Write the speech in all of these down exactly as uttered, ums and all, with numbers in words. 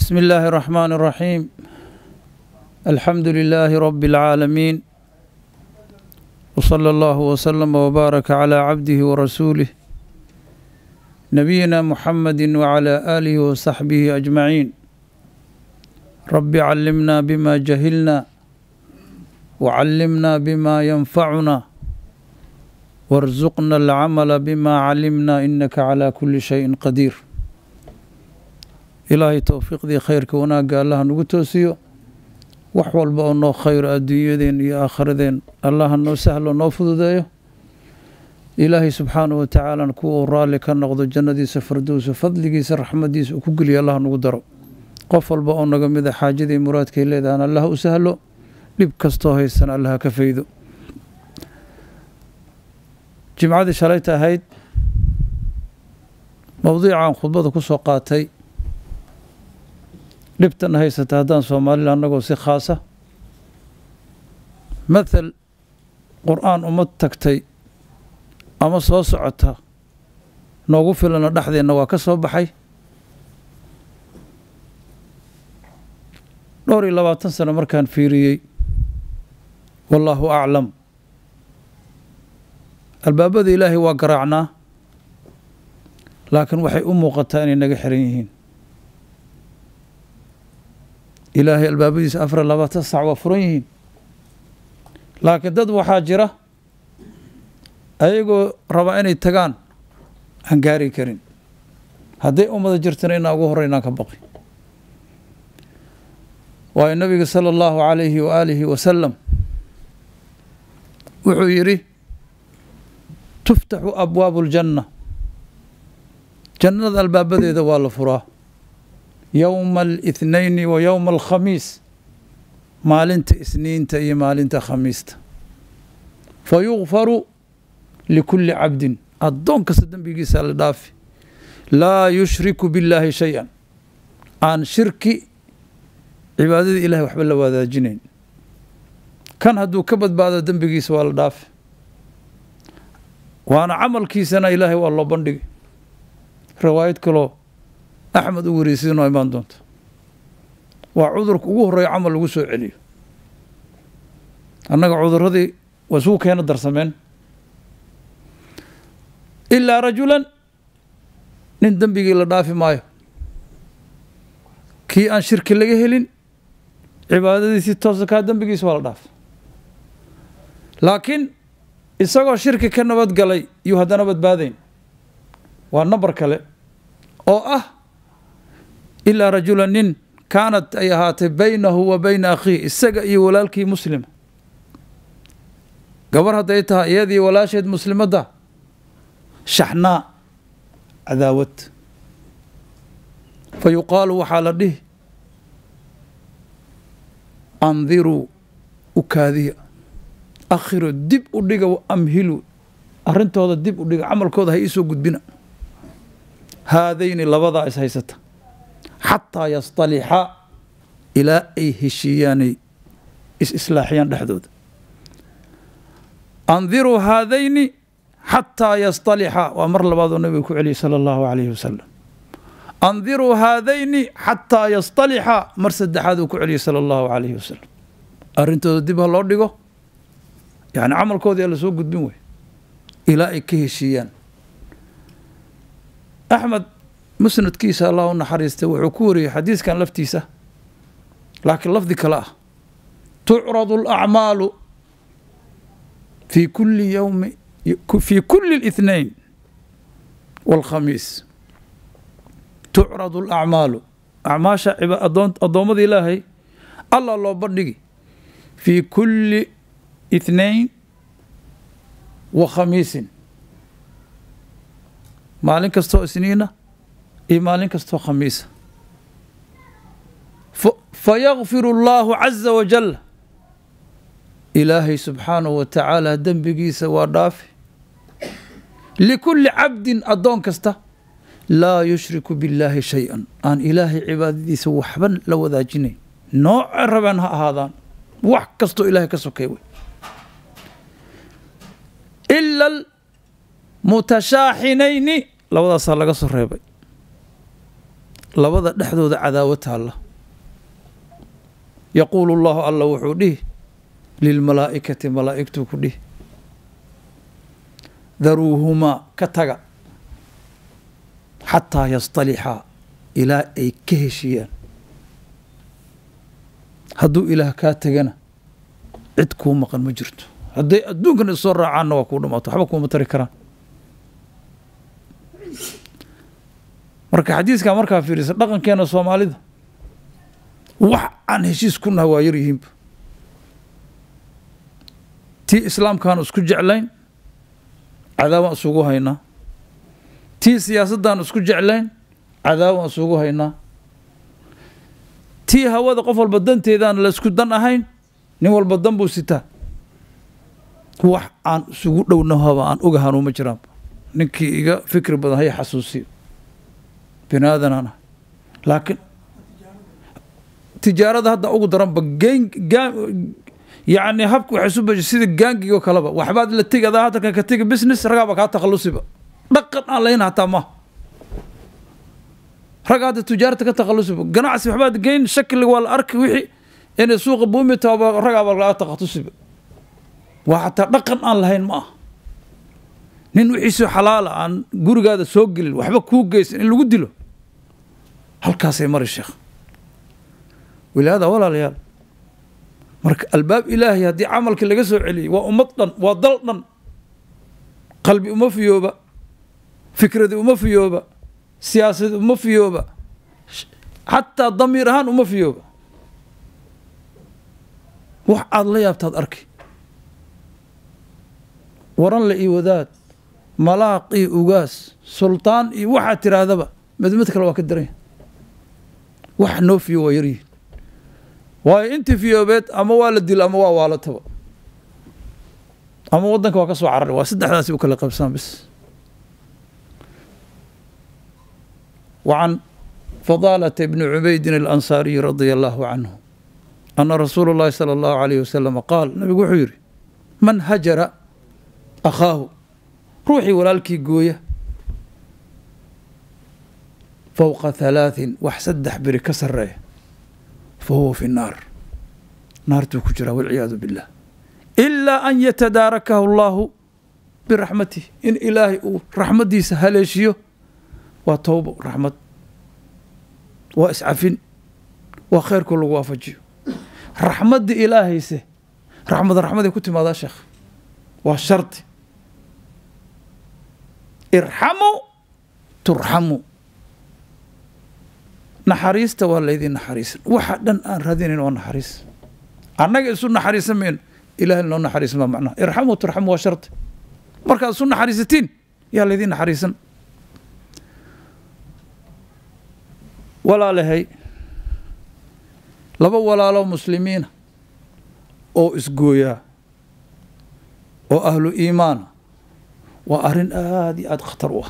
بسم الله الرحمن الرحيم. الحمد لله رب العالمين، وصلى الله وسلم وبارك على عبده ورسوله نبينا محمد وعلى آله وصحبه أجمعين. رب علمنا بما جهلنا وعلمنا بما ينفعنا وارزقنا العمل بما علمنا إنك على كل شيء قدير. إلهي توفيق دي خيرك وناقا الله نقوتوسيو وحوال بأنه خير أدويدين يا آخردين الله أنه سهل ونوفذ دايو. إلهي سبحانه وتعالى نكو رالك النقض الجنة دي سفردوس وفضلك سر رحمة دي وكقلي الله نقدره قفل بأنه قمد حاجة دي مراد كيلي دانا الله سهله لبكستوه السنة الله كفيدو. جمعة شريتها هيد موضوع عن خطبة كسوقاتي dhibtan haysata haddaan Soomaaliland annagoo si khaasa mathal qur'aan umad tagtay ama soo socota noogu filana dhaxdeena waa ka soo baxay dhowr iyo labaatan sano markaan fiiriyey wallahu aclam albaabada ilaahay waa garaacnaa laakiin waxay u muuqataa inay naga xiran yihiin. إلهي البابيس أفر الله تسع وفريهن لكن دد وحاجرة أيقو ربعين التقان هنقاري كرين هدي أمد جرتنين أقوه رينا كبقي. والنبي صلى الله عليه وآله وسلم وحيري تفتح أبواب الجنة جنة الباب ذي دوال فراه يوم الاثنين ويوم الخميس مالنت اثنين تي مالنت خميست فيغفر لكل عبد الضون كسدن بيقيس على دافي لا يشرك بالله شيئا عن شرك عبادة إله وحب الله وهذا جنين كان هدو كبد بعد دن بيقيس على دافي وانا عمل كيسنا إلهي والله بندق رواية كلو أحمد وريسين وإيمان دونت وعذرك وهو عمل وسوء عليه أنك عذر هذه وسوء كان الدرسمين إلا رجلا نندم بيجي لدافي مايو كي أن شرك اللي جهلين عبادة دي ستة زكاة دم بيجي سوال داف لكن إسقى شرك كنا بد قلي يهدنا بد بعدين والنبر كله أو أه إلا رجلا نين كانت أيهات بينه وبين أخيه السجأ ولالكي مسلم قبرها ديتها يدي ولا شهد مسلمة ده شحناء عداوت فيقال وحال ده أنذروا أكاذية أخروا الدب أدقى وأمهلوا أرنتوا هذا الدب أدقى عمل كود هيسو قد بنا هذين لبضع إسهيسته حتى يصطلح إلى أي هشياني إصلاحيان لحدود أنذروا هذين حتى يصطلح وأمر لبعض النبي عليه صلى الله عليه وسلم أنذروا هذين حتى يصطلح مرسد حادوك عليه صلى الله عليه وسلم أرنتو دبها الله ديقو يعني عمل كودي اللي سوق قدموه إلى أي كهشيان. أحمد مسند كيسة الله ونحريسته وعكوري حديث كان لفتيسة لكن لفظ كلاه تعرض الأعمال في كل يوم في كل الاثنين والخميس تعرض الأعمال أعماش أضوم ذي الله الله الله بردقي في كل اثنين وخميس مالين كستو سنينة إيه مالين كستو خميس فيغفر الله عز وجل إلهي سبحانه وتعالى دنبقيس ودافي لكل عبد أدون كسته لا يشرك بالله شيئا أن إلهي عبادتي سوى حبا لو ذا جنين نوع ربان هذا وحكستو إلهي كسو كيوي إلا المتشاحنين لو ذا صار لك صريبي labada dhexdooda cadaawad taalla yaquulu allahu alla wuxuu dhihi lilmalaa'ikati malaa'igtuu ku dhihi daruuhumaa ka taga xataa yastalixaa ilaa ay ka heshiiyaan hadduu ilaah kaa tegana cid kuu maqan ma jirto hadday adduunkan is soo raacaanna waa kuu dhamaato waxba kuuma tari karaan marka xadiiskaa markaa fiirisa dhaqankeena soomaalida wax aan heshiis ku nahay waa yar yihiinba tii islaamkaan isku jeclayn cadaawaan isugu haynaa tii siyaasaddaan isku jeclayn cadaawaan isugu haynaa tii hawada qof walba danteedaan la isku dan ahayn nin walba dan buu sitaa wax aan isugu dhownahaba aan ogahanuu ma jiraan ninkii iga fikri badan haya xasuusiyo bini aadanaan ah laakiin tijaarada hadda ugu daranba geen gaan yacni habka waxay isu bashay sida gaangigoo kaleba waxbaad la tegi adaa hadalkan ka tegi business ragaaba kaa takhallusiba dhaqan aan lahayn hataa maaha ragga hadda tijaarta ka takhallusiba ganacsi waxbaad geyn shakliga waa la arki wixii inay suuqa buumi taaba ragaaba laga takhasusiba waa xataa dhaqan aan lahayn ma aha nin wixiisoo xalaala aan gurigaada soo gelin waxba kuu geysan in lagu dilo halkaasay mari sheekh walaada walaalayaal marka albaab ilaahay haddii camalkii laga soo celiyey waa ummad dhan waa dal dhan qalbi uma fiyooba fikradi uma fiyooba siyaasad uma fiyooba xataa damiir ahaan uma fiyooba wax aad la yaabtaad arki waran la ii wadaad malaaq iyo ugaas sultaan iyo waxaad tiraahdaba midmid kale waa ka daranya wax noo fiyo waa yaryihin waayo intii fiyoobeed ama waa la dilo ama waa waalataba ama waddanka waa ka soo cararay waa saddexdaasi u kala qabsaan bis وعن فضالة بن عبيد الأنصاري رضي الله عنه أن رسول الله صلى الله عليه وسلم قال نبي وحيري من هجر أخاه روحي ولالكي قوية فوق ثلاث وحسدح بري كسر ريه فهو في النار نار تكجرة والعياذ بالله إلا أن يتداركه الله برحمته إن إلهي رحمتي سهلشيه وتوبة رحمة وإسعاف وخير كل وافجيه رحمة إلهي سه رحمة رحمة كنت ماذا شيخ والشرط ارحموا ترحموا نحريست والذين نحريس وحدا أن رذين ونحريس أنا سنة نحريس من إله إنه نحريس ما معناه ارحموا ترحموا وشرط مركز سنة حريستين يا الذين نحريسن ولا لهي لبا ولا لو مسلمين أو إسقويا أو أهل إيمان وأرن آدي آد خطروه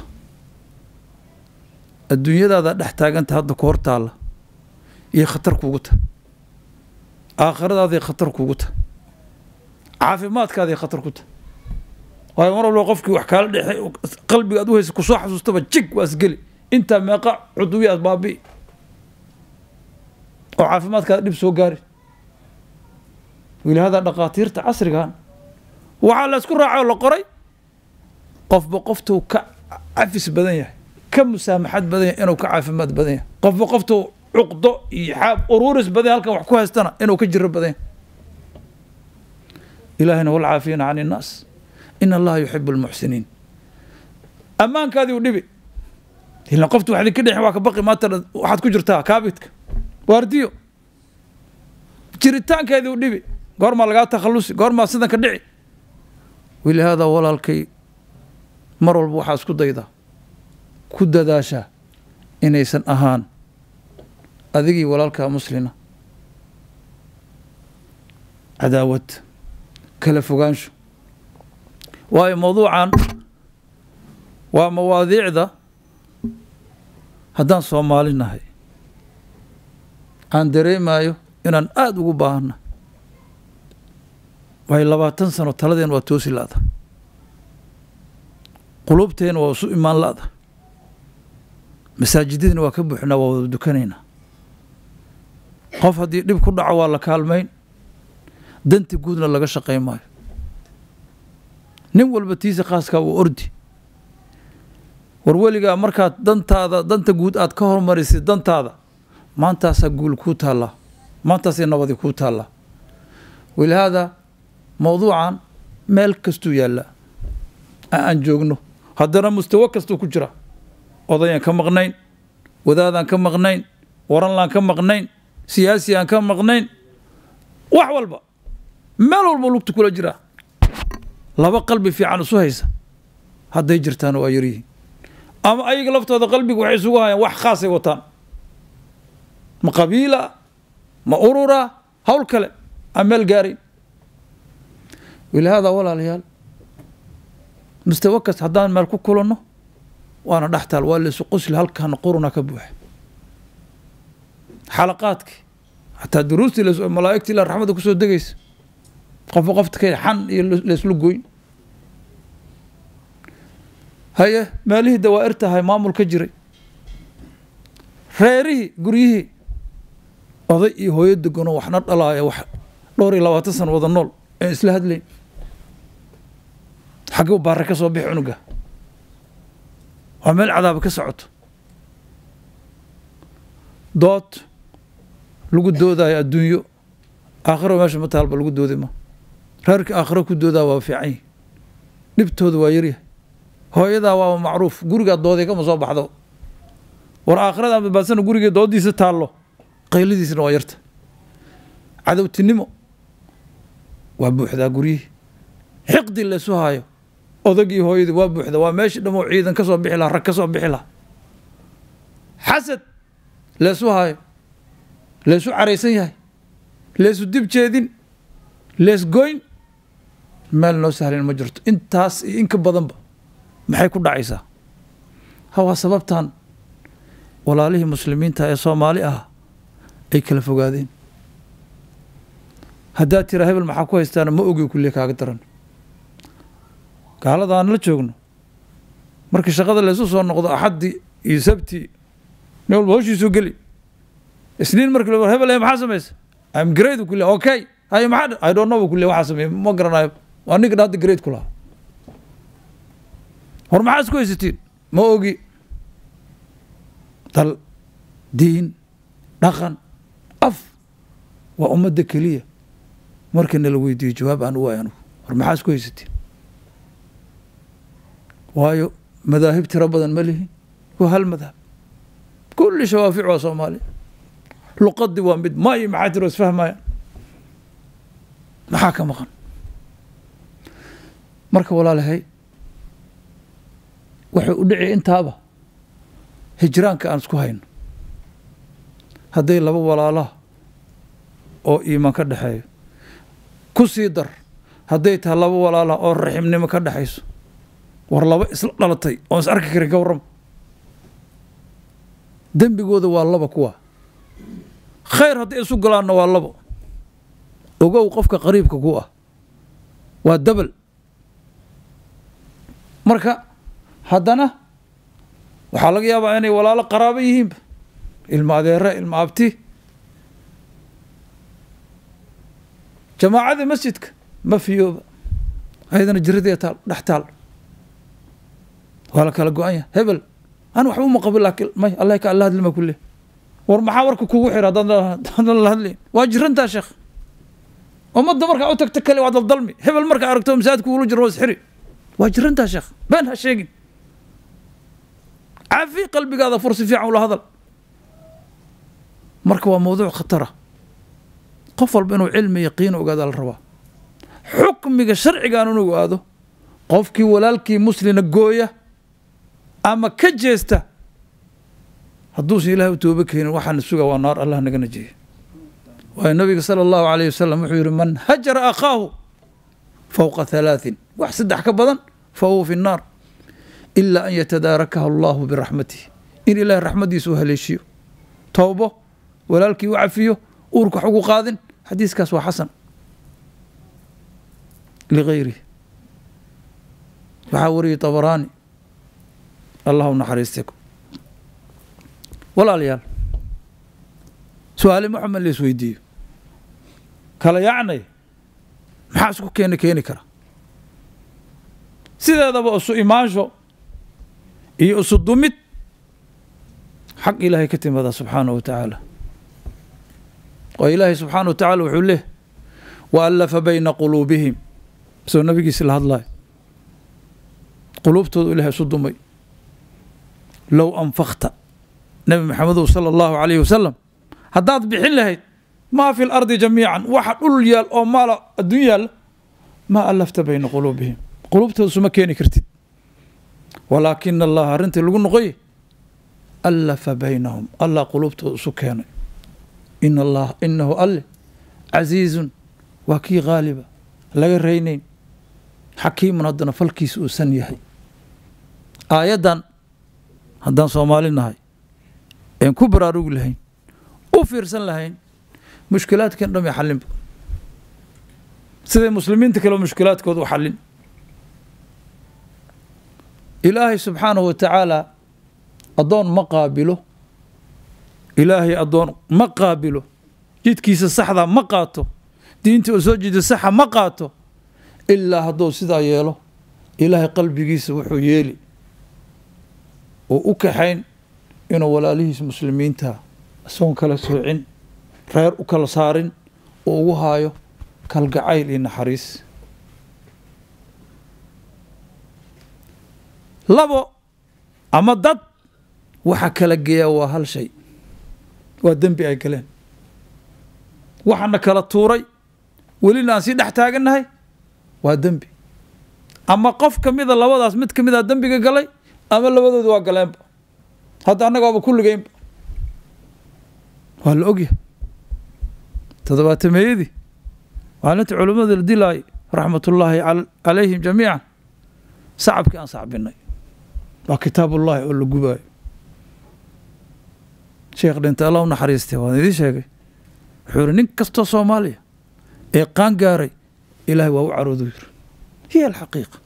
الدنيا ذا نحتاج أنت هذا كورت الله يخطر كوجته آخر هذا خطر كوجته عافي مات كذا خطر كوجته وهي مرة لو قفك وحكال قلبي أدوه كصاح سوستبا تشك وأسقلي أنت مقع عضوية بابي وعافي مات كذا لبسه قاري ولهذا دقاتير تعصر كان وعلى سكر راعي ولا قري قف بقفته كعفس بدنيه كم مسامحات بدنيه إنه كعافمات بدنيه قف بقفته عقده يحاب أرورس بدنيه هلك وحكوها استنى إنه كجرب بدنيه إلهنا هو العافين عن الناس إن الله يحب المحسنين أمان كذي ونبي هنا قفت واحد كده حواك بقي ما ترى واحد كجرتها كابتك وارديو جريتان كذي ونبي قار ما لقاه تخلصي قار ما سيدنا كدعي ولهذا ولا الكي مر البوحاس كديدا كدداشا إنيسن أهان أذيقي ولا الكا مسلمة عداوة كلفوغانشو واي موضوعا ومواضيع ذا هدان صومالينا هاي عن دريمايو إنان آد ugu baahana way labaatan sano taladeen waa toosi laada qulubteen waa isu imaan laada masaajidina waa ka buuxnaa waa wada dukanaynaa qof haddii dhib ku dhaco waa la kaalmayn danta guudna laga shaqayn maayo nin walba tiisa qaaskaa wuu ordi war weligaa markaad dantaada danta guud aad ka hormarisid dantaada maantaasaa guul kuu taallaa maantaasay nabadi kuu taallaa walihaada mawduucan meel kastuu yaallaa aan joogno haddana mustawo kastuu ku jira odayaan ka maqnayn wadaadaan ka maqnayn waranlaan ka maqnayn siyaasi aan ka maqnayn wax walba meel walba lugta kula jiraa laba qalbi fiican isu haysa hadday jirtaan waa yaryihiin ama ayaga laftooda qalbiga waxay isugu hayaan wax khaasay wataan ma qabiila ma urura hawl kale aan meel gaarayn walihaada walaalayaal mustawa kasta haddaan meel ku kulanno waana dhextaal waa laysu qusli halkaana quruna ka buuxa xalaqaadkii xataa duruustii malaa'igtii ilaa raxmadda kusoo degaysa qofba qofta ka xan iyo layslu goyn haye meelihii dawaa'ir tahay maamul ka jiray reerihii guryihii oday iyo hooyo deganoo waxna dhalaaya wax dhowr iyo labaatan sano wada nool ee isla hadlayn xagguu baare ka soo bixi cunuga waa meel cadaaba ka socoto dood lagu doodayo adduunyo aakhiro meesha ma taalba lagu doodi ma reerka aakhiro ku doodaa waa fiican yihi dhibtooda waa yaryahay hooyadaa waa macruuf gurigaa dooday kama soo baxdo war aakhirada badbaadsana gurigee doodiisa taallo qayladiisna waa yarta cadowtinimo waa buuxdaa guryihii xiqdi laysu haayo odagii hooyadii waa buuxda waa meeshii dhamoo ciidan ka soo bixi laha rag ka soo bixi laha xasad laysu haayo laysu caraysan yahay laysu dib jeedin leys goyn meel noo sahlin ma jirto intaas iyo inka badanba maxay ku dhacaysaa ha waa sababtan walaalihii muslimiinta ee soomaali ah ay kala fogaadeen haddaad tira hebel maxaa ku haystaana ma ogi kulliya kaaga daran gaalada aan la joogno markii shaqada laysu soo noqdo axaddii iyo sabtii nin walba hawshiisuu geli isniin markii la hebel ee maxaa samaysa am grade kulli okay hay maxaa I don't know kulli waxa sameeyay ma garanayo waa ninka hadda grade kula hor maxaa isku haysatiin ma ogi dal diin dhaqan af waa ummadda keliya markana la weydiiyo jawaab aan u waayano hor maxaa isku haysatiin waayo madaahib tiro badan ma lihin waa hal madhab kulli shawaafic waa soomaali luqadii waa mid ma iyo maxaa tiro isfahmayaan maxaa ka maqan marka walaalahay wuxuu u dhici intaaba hijraanka aan isku hayno hadday laba walaalaha oo iimaan ka dhexeeyo ku sii dar hadday tahay laba walaalaha oo raximnimo ka dhexayso war laba isla dhalatay oon is arki karin ka warram dembigooda waa laba kuwa khayr hadday isu galaanna waa labo ogow qofka qariibka ku ah waa dabal marka haddana waxaa laga yaabaa inay walaalo qaraabo yihiinba ilma adeere ilma abti jamaacadii masjidka ma fiyooba ayadana jiradii taal dhex taal waa la kala go-an yahay hebel aan waxba uma qabin laakiin may allah ka alla hadlima kulle war maxaa warka kugu xira haddaan la hadlayn waa jirantaa sheekh ummadda markaa u tagta kale waa daldalmi hebel markaa aragto masaajidka ula jiro waa isxiri waa jirantaa sheekh been ha sheegin cafi qalbigaada fursi fiican ula hadal marka waa mawduuc khatara qof walba inuu cilmi yaqiin ogaada la rabaa xukmiga sharcigaan inuu ogaado qofkii walaalkii muslina gooya ama ka jeesta hadduusan ilaahay u tooba keenin waxaana sugaa waa naar allah naga najiye waayo nabiga sala allahu alayh wasalam wuxuu yihi man hajara akhaahu fawqa halaaثin wax saddex ka badan fa huwa fi nnaar ilaa an yatadaarakaha allahu biraxmatihi in ilaahay raxmadiisa u haleeshiyo towbo walaalkii u cafiyo uurka wax ugu qaadin xadiiskaas waa xasan ligayrihi waxaa wariyey tabaraani allah u naxariistay walaalyaal su-aale maxamed la isweydiiyo kala yacnay maxaa isku keeni keeni kara sideedaba isu imaansho iyo isu dumid xaq ilaahay ka timada subxaanahu wa tacaala oo ilaahay subxaanahu wa tacaala wuxuu leh waallafa bayna quluubihim isagoo nabigiisi la hadlayo quluubtooda ilahay isu dumay low anfakta nabi maxamedow sala allahu calayhi wasalam haddaad bixin lahayd maa fi lardi jamiican waxa dhul yaal oo maala adduun yaalla maa allafta bayna quluubihim quluubtooda isuma keeni kartid walaakina allaha arrintii lagu noqoye allafa baynahum allah quluubtooda isu keenay in allah inahu alle casiizun waa kii qaaliba laga raynayn xakiimun haddana falkiisa uusan yahay aayaddan haddaan soomaali nahay een ku baraarugi lahayn u fiirsan lahayn mushkilaadkan dham ee xallinba siday muslimiinta kale mushkilaadkooda u xallin ilaahay subxaanahu wa tacaala addoon ma qaabilo ilaahay addoon ma qaabilo jidkiisa saxdaa ma qaato diinta oo soo jeeda saxa ma qaato ilaa hadduu sidaa yeelo ilaahay qalbigiisa wuxuu yeeli oo u kaxayn inuu walaalihiis muslimiinta isagoon kala soocin reer u kala saarin oo ugu haayo kalgacayl iyo naxariis labo ama dad waxa kala geeyaa waa hal shay waa dembi ay galeen waxaana kala tuuray welina aan sii dhex taagannahay waa dembi ama qof ka mida labadaas mid ka mida dembiga galay ama labadooda waa galeenba hadda annaga waaba kulligeynba waa la ogyahay toddobaatameeyadii maalinta culummada la dilaayay raxmatullaahi calayhim jamiican sacabkii aan sacbinay waa kitaabullaahi oo la gubaayo sheekh dhintay allah u naxariistay waan idiin sheegay wuxuu yidhi nin kastoo soomaaliya ee qaan gaaray ilaahay waa u caroodu yiri hiya alxaqiiqa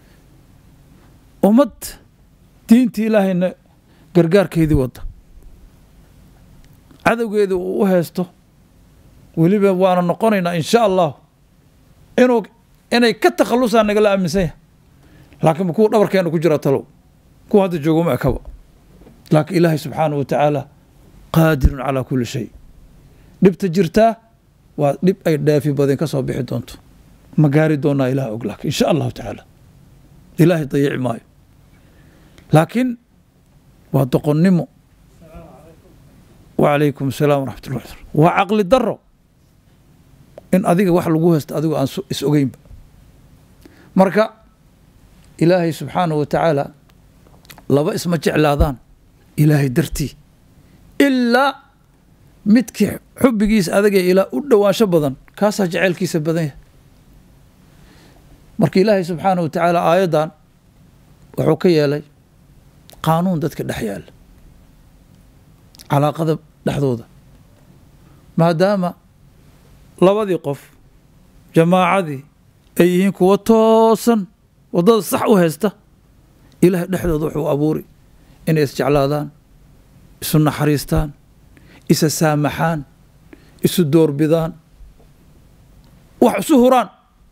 ummad diintii ilaahayna gargaarkeedii wadda cadowgeeda uu u haysto weliba waana noqonaynaa in sha allahu inuu inay ka takhallusaan nagala aaminsan yahay laakiin kuwa dhabarkeena ku jira talow kuwa hadda joogoma ekaba laakiin ilaahay subxaanahu wa tacaala qaadirun calaa kulli shay dhibta jirtaa waa dhib ay dhaafi badan ka soo bixi doonto ma gaari doonaa ilaah og laakiin insha allahu tacaala ilaahay dayici maayo laakiin waa doqonnimo wacalaykum asalaam waraxmat ullah waa caqli daro in adiga wax lagu haysto adigoo aan is ogeynba marka ilaahay subxaanahu wa tacaala laba isma jeclaadaan ilaahay dartii ilaa midkii xubbigiisa adagee ilaa u dhowaansho badan kaasaa jeceylkiisa badan yahay marka ilaahay subxaanahu wa tacaala aayaddan wuxuu ka yeelay qaanuun dadka dhex yaala calaaqada dhexdooda maadaama labadii qof jamaacadii ay yihiin kuwa toosan waddada sax u haysta ilaahay dhexdooda wuxuu abuuri inay isjeclaadaan isu naxariistaan isa saamaxaan isu doorbidaan wax isu huraan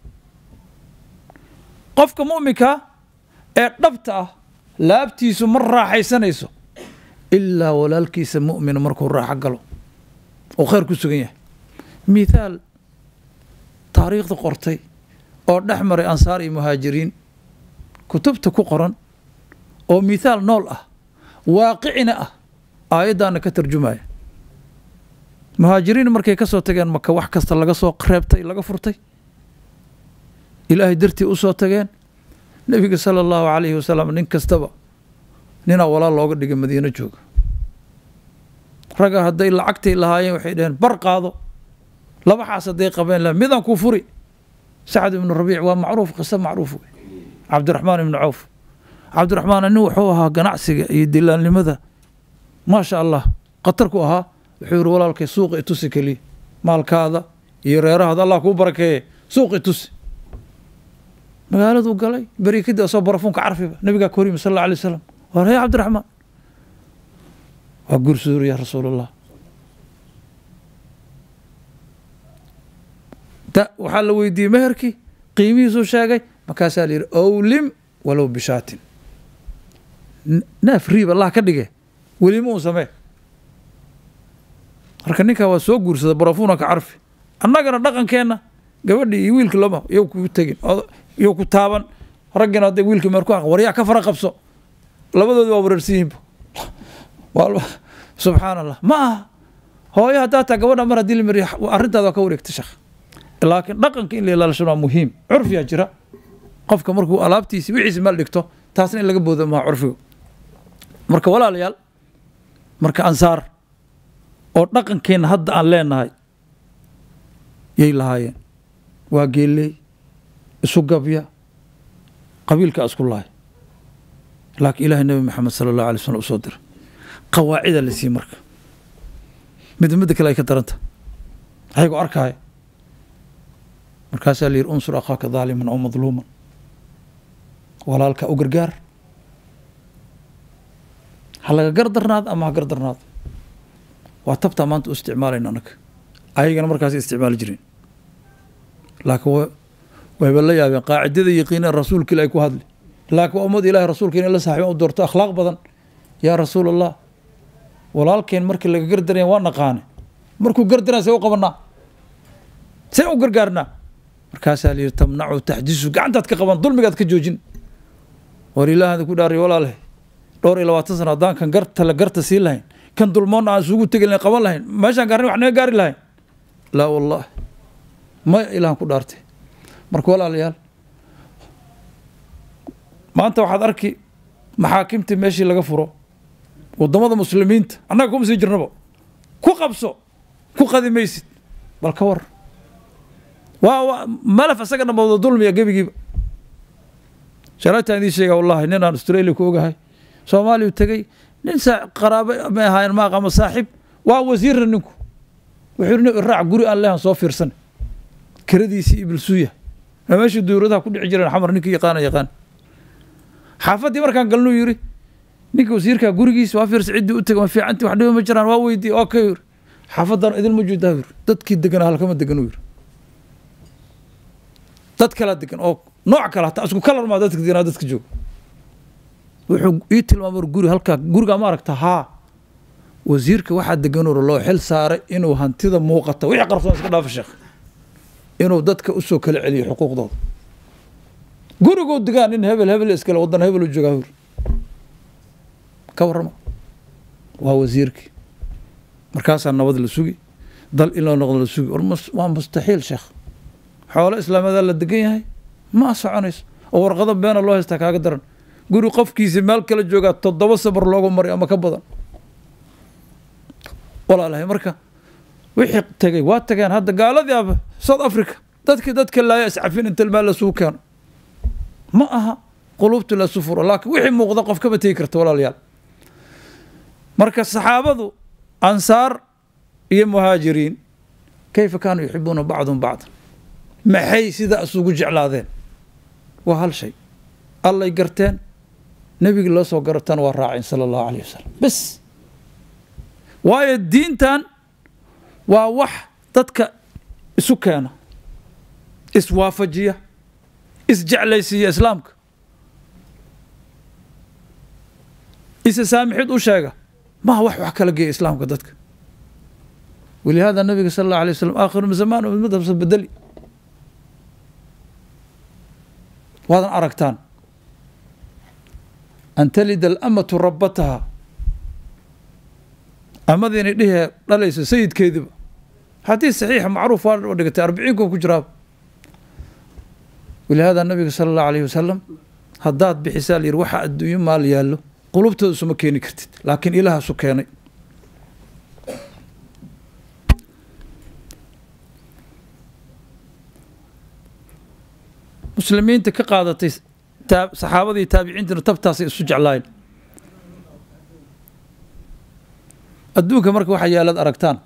qofka mu'minkaa ee dhabta ah laabtiisu ma raaxaysanayso ilaa walaalkiisa mu'mina markuu raaxo galo oo khayr ku sugan yahay mithaal taariikhda qortay oo dhex maray ansaar iyo muhaajiriin kutubta ku qoran oo mithaal nool ah waaqicina ah aayaddaana ka tarjumaya muhaajiriin markay ka soo tageen maka wax kasta laga soo reebtay laga furtay ilaahay dartii u soo tageen nebiga sala allahu calayhi wasalam nin kastaba ninaa walaal looga dhigay madiino jooga ragga hadday lacagtay lahaayeen waxay dhaheen bar qaado laba xaas hadday qabeen la midaan ku furi sacad ibnu rabiic waa macruuf qiso macruuf wey cabdiraxmaan ibnu cawf cabdiraxmaan nin wuxuu ahaa ganacsiga iyo dilaalnimada maasha allah khatar ku ahaa wuxuu yihi walaalkay suuqa itusi keliya maalkaada iyo reerahaada allah kuu barakeeye suuq itusi magaaladuu galay beri kadib asoo barafuunka carfiba nabigaa ka horyimi sal alla alay wasalam war hee cabdiraxmaan وقرسور يا رسول الله تا وحال ويدي مهركي قيمي سو شاقي مكاسا لير أولم ولو بشات ناف ريب الله كدقه ولي مو سمع marka ninka waa soo guursada barafuuna ka carfi annagana dhaqankeena gabadhii iyo wiilka lama iyo ku tagin iyo ku taaban ragana haday wiilka marku waryaa ka fara qabso labadoodu waa wararsiin walba subhanallah ma hooyo hadaa ta gabadha mar hadii la mariyo arintaada ka wareegta shaq laakiin dhaqanka in la ilaaliyo waa muhiim curfiya jira qofka markuu alaabtiisa wixiisa mal dhigto taasna in laga boodo ma curfiga marka walaalayaal marka ansaar oo dhaqankeena hadda aan leenahay yay lahaayeen waa geeley isu gabya qabiilka isku lahay laakiin ilaahay nabi maxamed sallallahu alayhi wasallam soo diray qawaacida la sii marka mid mid kale ay ka daranta ayagu arkay markaas la yir unsur akhaaka zaliman aw madluman walaalka u gargaar halaga gardarnaad ama gardarnaad waa tabta maanta u isticmaalayna anaka ayagana markaas isticmaal jireen laakiin way bal la yaabeen qaacidada yaqiin rasuulka ilaahay ku hadli laakiin ummad ilaahay rasuulka in la saaxiib u doorto akhlaaq badan yaa rasuulallah walaalkeen markii laga gardareen waa naqaan markuu gardaraan say u qabanaa say u gargaarnaa markaas la yiri tamnacu tahdisu gacantaad ka qaban dulmigaad ka joojin war ilaahay ku dhaariyo walaalahay dhowr iyo labaatan sano hadaan kan garta la garta sii lahayn kan dulmoon aan suugu tagay qaban lahayn meeshan gaarnay wax naga gaari lahayn la wallahi ma ilaahan ku dhaartay marka walaalayaal maanta waxaad arki maxaakimta meeshii laga furo wadamada muslimiinta annaga kuma sii jirnaba ku qabso ku qadimaysid bal ka war waa malaf asagana mawduuc dulmiya gabigiiba sharataan idin sheega wallahi nin aan Australia ku ogahay Soomaaliya tagay nin sa qaraabo ma ahayn ma qama saaxib waa wasiir ninku wuxuu raac guri aan leeyahay soo fiirsan kiradiisi ibil suuya meeshii dowladaha ku dhici jireen xamar ninkii yaqaan yaqaan xaafadii markaan galno yiri ninka wasiirka gurigiisa waa fiirsan cidii u tagay ma fiicantii wax dhibo ma jiraan waa weydii okay xaafadan idin ma joodaa dadkii degan halka ma degan yiri dad kala degan oo nooc kala ta isku kala ma dadka degan dadka joog wuxuu ii tilmaamay guri halka guriga ma aragta ha wasiirka waxa degan oo loo xil saaray inuu hantida muuqata wixii qarsoon iska dhaaf sheekh inuu dadka u soo kala celiyo xuquuqdooda gurigu degan in hebel hebel iska wadan hebel u joogaa ka warrama waa wasiirki markaas nabad la sugi dal ilaa noqdo la sugi waa mustaxiil sheekh xoolo islaamada la degan yahay ma soconayso oo warqado been loo haysta kaaga daran guri qofkiisa meel kala jooga toddoba sabar loogu maray ama ka badan walaalahay marka wixii tagay waa tageen hadda gaaladii aba South Africa dadka dadka la iscafin inta meel la soo keen ma aha qulubtu la sufur laakiin wixii muuqda qof ka batay karto walaalayaal marka saxaabadu ansaar iyo muhaajiriin kayfa kaanu yuhibbuna ba'dhum ba'd maxay sida isugu jeclaadeen waa hal shay Allah garteen nabiga loo soo gartaan waa raacin sallallahu alayhi wasallam bas waayo diintan waa wax dadka isu keena iswaafajiya isjeclaysiya islaamka isa saamixid u sheega ma wax wax kala geey islaamka dadka ولهذا النبي صلى الله عليه وسلم آخر من زمان ومدة بدلي وهذا أركتان أن تلد الأمة ربتها أمذين إليها ليس سيد كذب حديث صحيح معروف ودقت أربعين كوب كجراب ولهذا النبي صلى الله عليه وسلم هداد بحسال يروح الدنيا مال يالو قلوبته سمكيني كرتت لكن إلها سكيني مسلمين تكقادتي تاب صحابتي تابعين تبتاسي السجع لاين أدوك مرك waxa yaalad aragtaan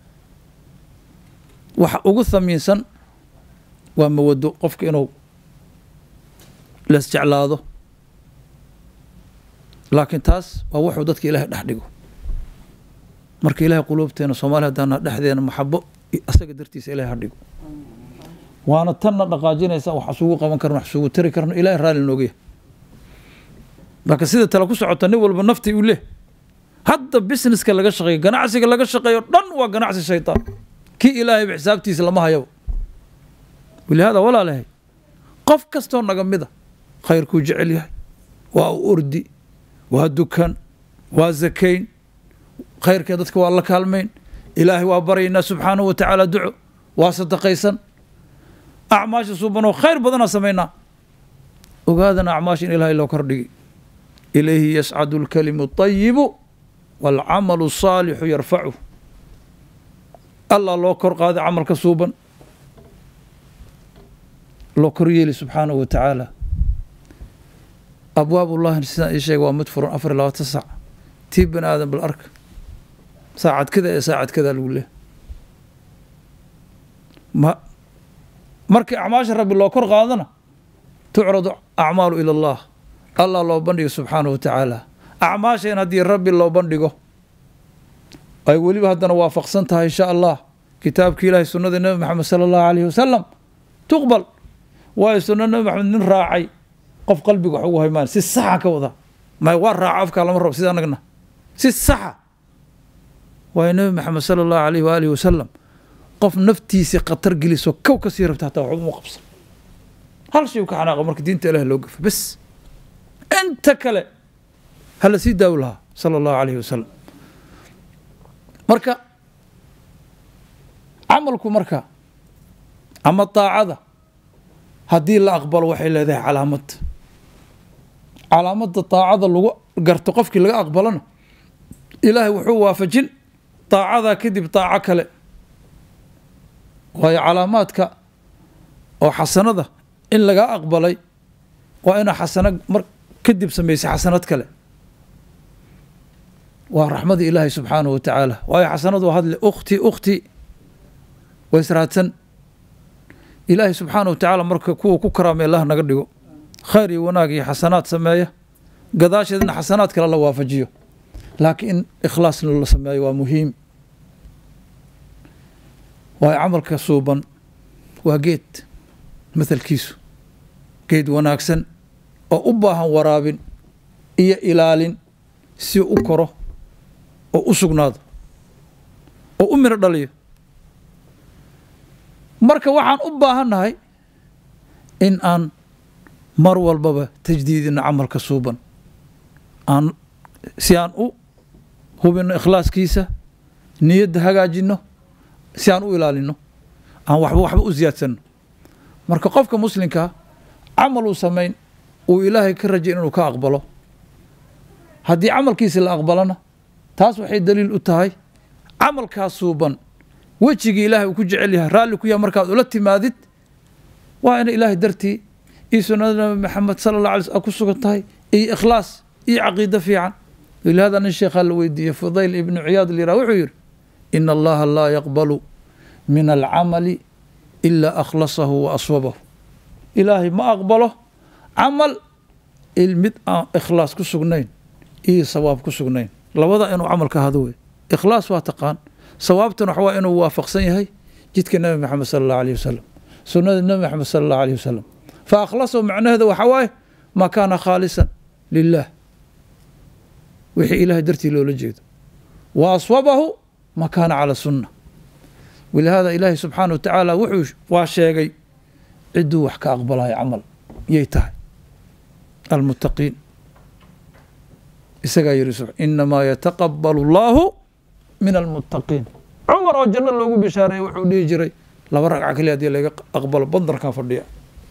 waxa ugu thamiinsan waa mawado qofka inuu la isjeclaado laakiin taas waa wuxuu dadka Ilaahay dhax dhigo marka ilaahay quluubteena Soomaali hadana dhaxdeena maxabo asaga dartiisa ilaahay hadhigo waana tanna dhaqaajinaysa wax isugu qaban karno wax isugu tiri karno ilaahay raali nooga marka sida tala ku socota nin walba naftii u leh hadda businesska laga shaqeeyo ganacsiga laga shaqeeyo dhan waa ganacsi shaytaan ki ilaahay bixisaabtiisa lama hayo walaada wala lahay qof kasto naga mida khayrku jecel yahay waa urdi waa dukan waa zakayn khayrka dadka waa la kaalmeyn ilaahay waa barayna subhanahu wa ta'ala duco waa sadaqaysan acmaash subhanahu khayr badana sameeyna ogaadana acmaash in ilaahay loo kordhigi ilayhi yas'adu al-kalimu at-tayyib wal-'amalu as-salihu yarfa'uhu Allah loo kor qaada amalka suuban loo koryeeli subhanahu wa ta'ala abwaab Allah sida ay sheeg waa mid furan afar iyo labaatan saac tii bani aadam bal arka saacad kada ee saacad kada lagu leeyahay ma markii acmaasha rabbi loo kor qaadana tu'radu a'maalu ila Allah Allah loo bandhigo subhanahu wa ta'ala acmaasha hadii rabbi loo bandhigo ay waliba hadana waafaqsan tahay insha Allah kitaabka Ilaahay sunnada Nabi Muhammad sallallahu alayhi wasallam tuqbal waa sunnada Nabi Muhammad nin raacay qof qalbiga wax ugu haymaan si sax ka wada ma waa raac afka lama rabo sida anagna si sax waa Nabi Muhammad sallallahu alayhi wa alihi wasallam qof naftiisa qatar geliso kow ka sii rabta taa wax u qabsan hal shay ka xanaaq marka diinta Ilaahay loo gafo bas inta kale hal si dawlaha sallallahu alayhi wasallam marka amalku marka ama taacada hadii la aqbalo waxay leedahay calaamad calaamada taacada lagu garto qofkii laga aqbalana ilaahay wuxuu waafajin taacada kadib taaca kale way calaamaadka oo xasanada in laga aqbalay waa ina xasana mar kadib sameeyay xasanad kale ورحمة الله سبحانه وتعالى وهي حسنات وهذا أختي أختي ويسراتن إلهي سبحانه وتعالى مركا كو كرامي الله نقدقو خيري وناقي حسنات سمايا قداش إذن حسنات كلا الله وافجيه لكن إخلاص لله سمايا ومهم وهي عمل كسوبا وقيت مثل كيسو قيد وناكسن وأباها وراب إيا إلال سي أكره oo u sugnaado oo u mir dhaliyo marka waxaan u baahanahay in aan mar walbaba tajdiidina amalka suuban aan si aan u hubino ikhlaaskiisa niyada hagaajino si aan u ilaalino aan waxba waxba u ziyaadsano marka qofka muslimka amal uu sameyn uu ilaahay ka rajay inuu ka aqbalo hadii amalkiisa la aqbalana taas waxay daliil u tahay amalkaas suuban wajiga ilaahay uu ku jecel yahay raali ku yahay markaad ula timaadid waa in ilaahay dartii iyo sunnada Muhammad sallallahu alayhi wasallam ku sugan tahay iyo ikhlaas iyo aqeeda fiican ilaahada nin sheekh la weydiiyay Fudayl ibn Iyad li wuxuu yiri inna Allah la yaqbalu min al-amali illa akhlasahu wa aswabahu ilaahay ma aqbalo amal ilmid ikhlaas ku sugnayn iyo sawaab ku sugnayn labada inuu amalka hado way ikhlaas waa taqaan sawaabtuna waxa inuu waafaqsan yahay jidka Nabi Muhammad sallallahu alayhi wasallam sunnada Nabi Muhammad sallallahu alayhi wasallam fa akhlasu macnaheedu waxa way ma kana khalisan lillah wixii ilaahay dartii loo jeedo wa aswabahu ma kana ala sunnah ولهذا إلهي سبحانه وتعالى وحوش واشيغي عدو وحكا أقبلها عمل ييتها المتقين إساقا يرسول إنما يتقبل الله من المتقين عمر وجنة لوغو بشاري وحو ديجري لبرق عكلي هذه اللي أقبل بندر كان فرديا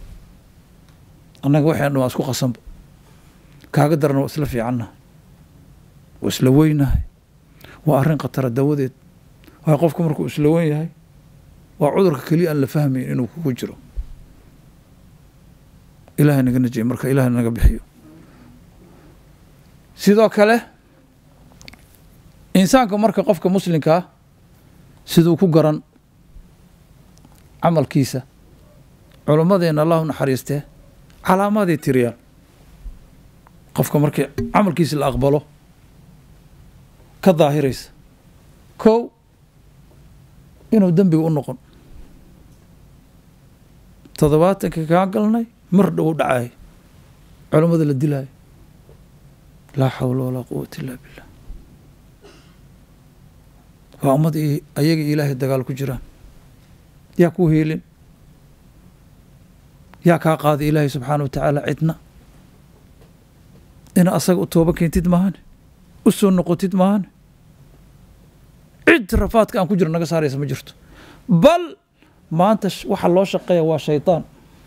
أنك وحي أنه أسكو قسم كاقدرنا وأسلفي عنها وأسلوينها وأرين قطر الدودت ويقفكم مركو أسلوين هاي وعذرك كليا لفهمي إنه كوجره إلهي نجا نجي مركا إلهي نجا بحيو sidoo kale insaanka marka qofka muslimka ah sidoo ku garan amalkiisa culimadeena Allah naxariistee calaamad ay tiriyaan qofka marka amalkiisa la aqbalo ka daahiraysa kow inuu dembiga u noqon toddobaatanka kaa galnay mar dhow dhacay culammada la dilaayo laa xawla walaa quwata illaa billah waa ummad ayaga ilaahay dagaal ku jiraan yaa ku heelin yaa kaa qaaday ilaahay subxaana wa tacaala cidna ina asaga u tooba keentid maahane u soo noqotid maahane cid rafaadka aan ku jiro naga saaraysa ma jirto bal maanta waxa loo shaqeeya waa shaytaan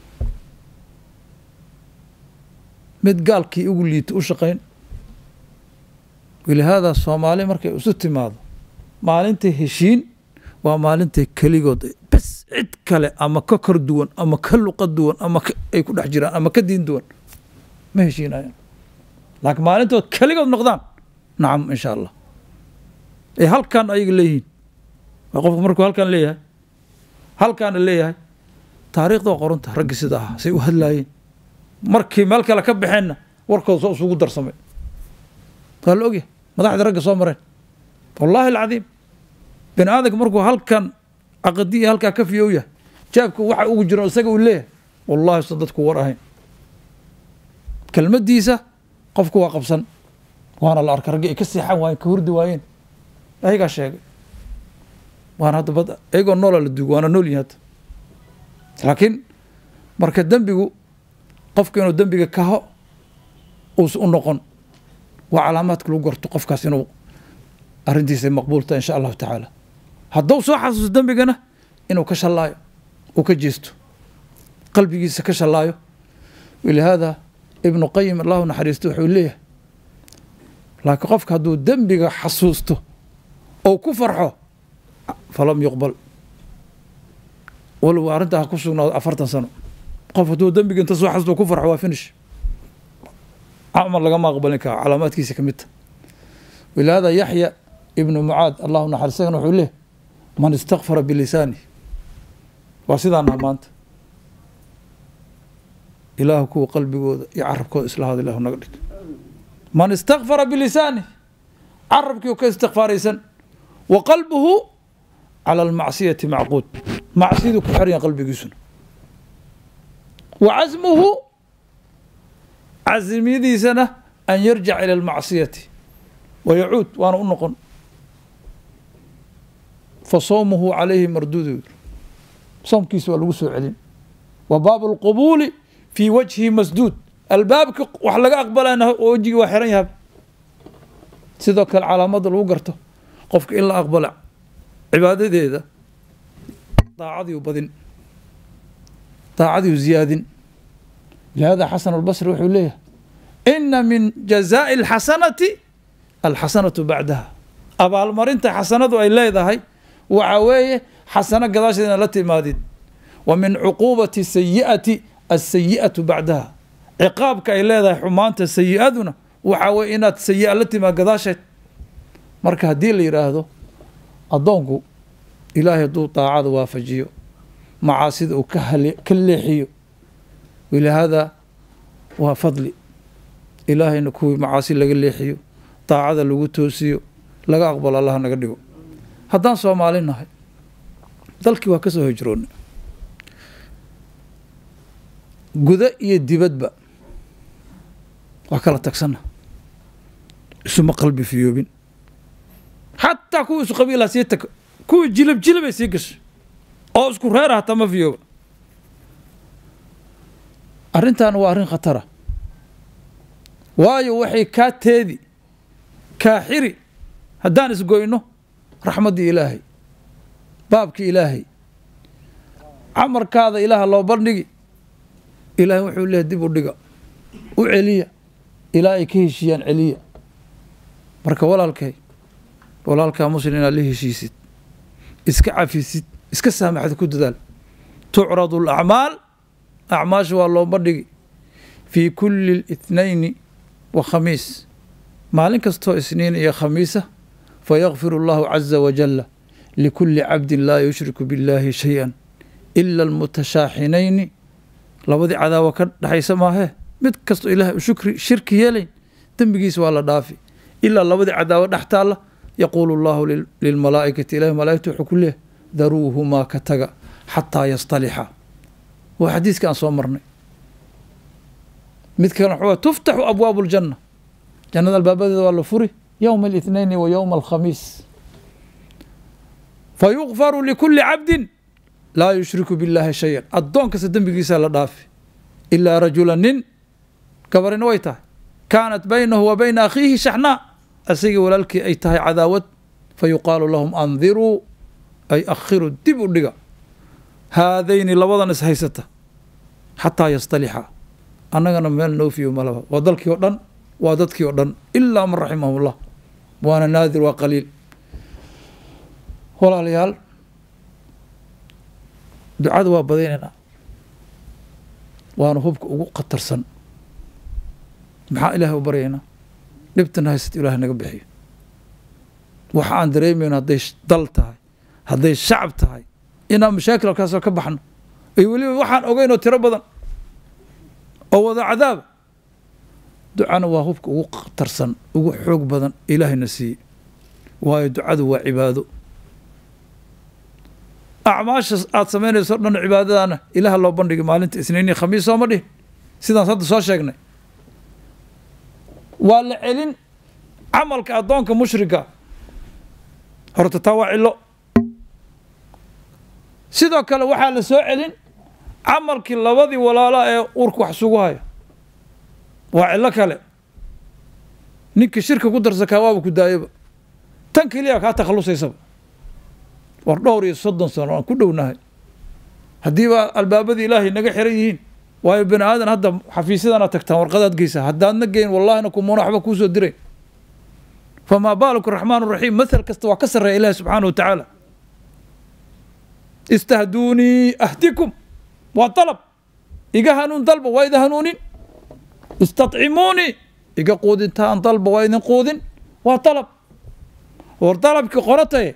mid gaalkii ugu liito u shaqayn walihaadaa soomaali markay isu timaado maalintay heshiin waa maalintay keligood bas cid kale ama ka kor duwan ama ka luqa duwan ama ay ku dhex jiraan ama ka diin duwan ma heshiinayaan laakiin maalintood keligood noqdaan nacam insha allah ay halkaan ayaga leeyihiin waa qofku markuu halkaan leeyahay halkaana leeyahay taariikhda waa qoranta raggi sida ahaa say u hadlaayeen markii meel kale ka baxeenna warkooda soo isugu darsamay waa la ogyahay madaxda ragga soo mareen wallaahi alcadiim bini aadanka markuu halkan caqadiya halkaa ka fiyow yahay jaabka waxa ugu jiro isaga uu leeyahay wallahi usan dadku war ahayn kelmaddiisa qofku waa qabsan waana la arkay raggi ay ka seexan waayeen ka hurdi waayeen ayagaa sheegay waana hadda bad ayagoo noola la duugo waana nool yihin hadda laakiin marka dembigu qofka inuu dembiga kaho uus u noqon waa calaamaadka lagu garto qofkaas inuu arrintiisa maqbuulta insha allahu tacaala hadduu soo xasuuso dembigana inuu ka shallaayo uu ka jeesto qalbigiisa ka shallaayo walihaada ibnu qayim allahu naxariisto wuxuu leeyahay laakiin qofka hadduu dembiga xasuusto oo ku farxo falam yuqbal walow arrintaa ha ku sugnaado afartan sano qof hadduu dembiga inta soo xasuusto ku farxo waa finish camal lagama aqbalin kara calaamaadkiisa ka mid ta walihaada yaxya ibnu mucaad allahu naxariis isagana wuxuu leeyahay man istakfara bilisaani waa sidaanaha maanta ilaahu kuwa qalbigooda iyo carabkooda isla hada ilahu naga dhig man istakfara bilisaani carabkii ka istikfaaraysan wa qalbuhu cala almacsiyati macquud macsiyadu ku xiran yahay qalbigiisuna wa casmuhu casimyadiisana an yarjac ila almacsiyati wa yacuud waana u noqon fa sawmuhu calayhi marduudu soomkiisa waa lagu soo celin wa baabu alqubuuli fii wajhi masduud albaabka wax laga aqbalayna oo wejigii waa xiran yahay sidoo kale calaamada lagu garto qofka in la aqbala cibaadadeeda daacadiiu badin daacadiiu ziyaadin lihada xasan albasri wuxuu leeyahay ina min jazaa'i alxasanati alxasanatu bacdaha abaalmarinta xasanadu ay leedahay waxa weeye xasano gadaasheeda inaad la timaadid wa min cuquubati sayi'ati alsayi'atu bacdaha ciqaabka ay leedahay xumaanta sayi-aduna waxaa weye inaad sayi-a la timaad gadaasheed marka haddii la yidhaahdo addoonku ilaahay hadduu daacada waafajiyo macaasida uu ka ka leexiyo walihaada waa fadli ilaahayna kuwii macaasi laga leexiyo daacada lagu toosiyo laga aqbalo allah naga dhigo haddaan soomaali nahay dalkii waa ka soo hijroonnay guda iyo dibadba waa kala tagsana isuma qalbi fiyoobin xataa kuwii isu qabiilaa sii tag kuwii jilab jilabay sii gashay oo isku reer hataa ma fiyooba arrintan waa arrin khatara waayo waxay kaa teedi kaa xiri haddaan isgoyno raxmaddii ilaahay baabkii ilaahay camarkaada ilaaha loo bandhigi ilaahay wuxuu leeyahay dib u dhiga u celiya ilaa ay ka heshiiyaan celiya marka walaalkay walaalkaa muslim inaad la heshiisid iska cafisid iska saamaxda ku dadaal tucradu alacmaal acmaasha waa loo bandhigi fii kulli اithnayni wa khamiis maalin kastoo isniin iyo khamiisa fayakfir allahu caza wajala likuli cabdin laa yushriku biاllaahi shay-a ila almutashaaxinayni labadii cadaawa ka dhexaysa maahee mid kastoo ilahay u shukri shirki yeelayn dembigiisa waa la dhaafi ilaa labadii cadaawo dhex taalla yaquulu allahu lilmalaa'ikati ilahi malaa'igtu wuxuu ku leeyahay daruuhumaa ka taga xataa yastalixa waa xadiiska aan soo marnay mid kale wuxuu tuftaxu abwaabu ljanna jannada albaabadeeda waa la furi yowma alithnaini wa yowma alkhamiis fayukfaru likulli cabdin laa yushriku biاllaahi shayan addoon kasta dembigiisaa la dhaafi ilaa rajula nin gabarina way tahay kaanat baynahu wa bayna akhiihi shaxnaa asagii walaalkii ay tahay cadaawad fayuqaalu lahum andiruu ay akhiruu dib u dhiga haadayni labadan is haysata xataa yastalixa annagana meel noofiyo malaba waa dalkii oo dhan waa dadkii oo dhan ilaa man raximahullah waana naadir waa qaliil walaalayaal ducada waa badaynaynaa waana hubka ugu khatarsan maxaa ilaahay u baryaynaa dhibtana haysata ilaahay naga bixiyo waxa aan dareemayno hadday dal tahay hadday shacab tahay inaan mashaakilkaasoo ka baxno iyo weliba waxaan ogeynoo tiro badan oo wada cadaaba ducana waa hubka ugu khatarsan ugu xoog badan ilaahayna siiye waayo ducadu waa cibaado acmaasha aad samaynayso dhan cibaadadaana ilaah loo bandhigay maalinta isniini khamiis sooma dhihin sidaan hadda soo sheegnay waa la celin camalka addoonka mushrika horta taa waa cilo sidoo kale waxaa la soo celin camalkii labadii walaalaa ee urka wax sugu haya waa cilo kale ninka shirka ku darsakaa waaba ku daayaba tan keliya kaa takhallusaysaba war dhowr iyo soddon sano aan ku dhownahay haddiiba albaabadii ilaahay naga xiran yihiin waayo bani aadan hadda xafiisyadana tagtaan warqadaad geysaa haddaadna geyn wallahina kumuuna waxba kuu soo diray famaa baaluka raxmaan raxiim mathal kasta waa ka sarreeya ilaahi subxaana wa tacaala istahduunii ahdikum waa dalab iga hanuun dalba waa idin hanuunin istadcimuunii iga quudintaan dalba waa idin quudin waa dalab war dalabkii qorataye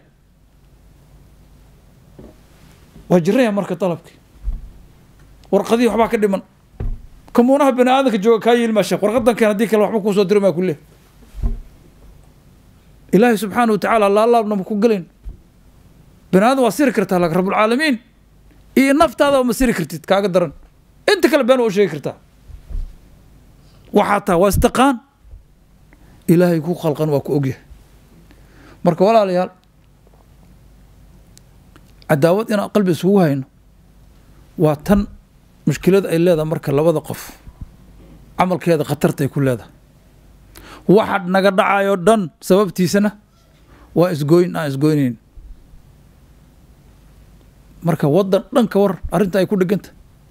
waa jiraya marka dalabkii warqadihii waxbaa ka dhiman kamuunaha bani aadanka jooga kaa yeeli maa sheekh warqadankan haddii kale waxba kuu soo diri maa ku leh ilaahay subxaana wa tacaala laalaabna ma ku gelayn bani aadan waa siri kartaa laakin rabbulcaalamiin iyo naftaada ma siri kartid kaaga daran inta kale been waa u sheegi kartaa waxaa taha waa istaqaan ilaahay ku khalqan waa ku ogyahay marka walaalayaal cadaawad inaan qalbi isugu hayno waa tan mushkilada ay leedahay marka labada qof camalkeeda khatarta ay ku leedahay waxa naga dhacayo dhan sababtiisana waa isgooyn aan isgoynayn marka wadan dhan ka war arrinta ay ku dhiganta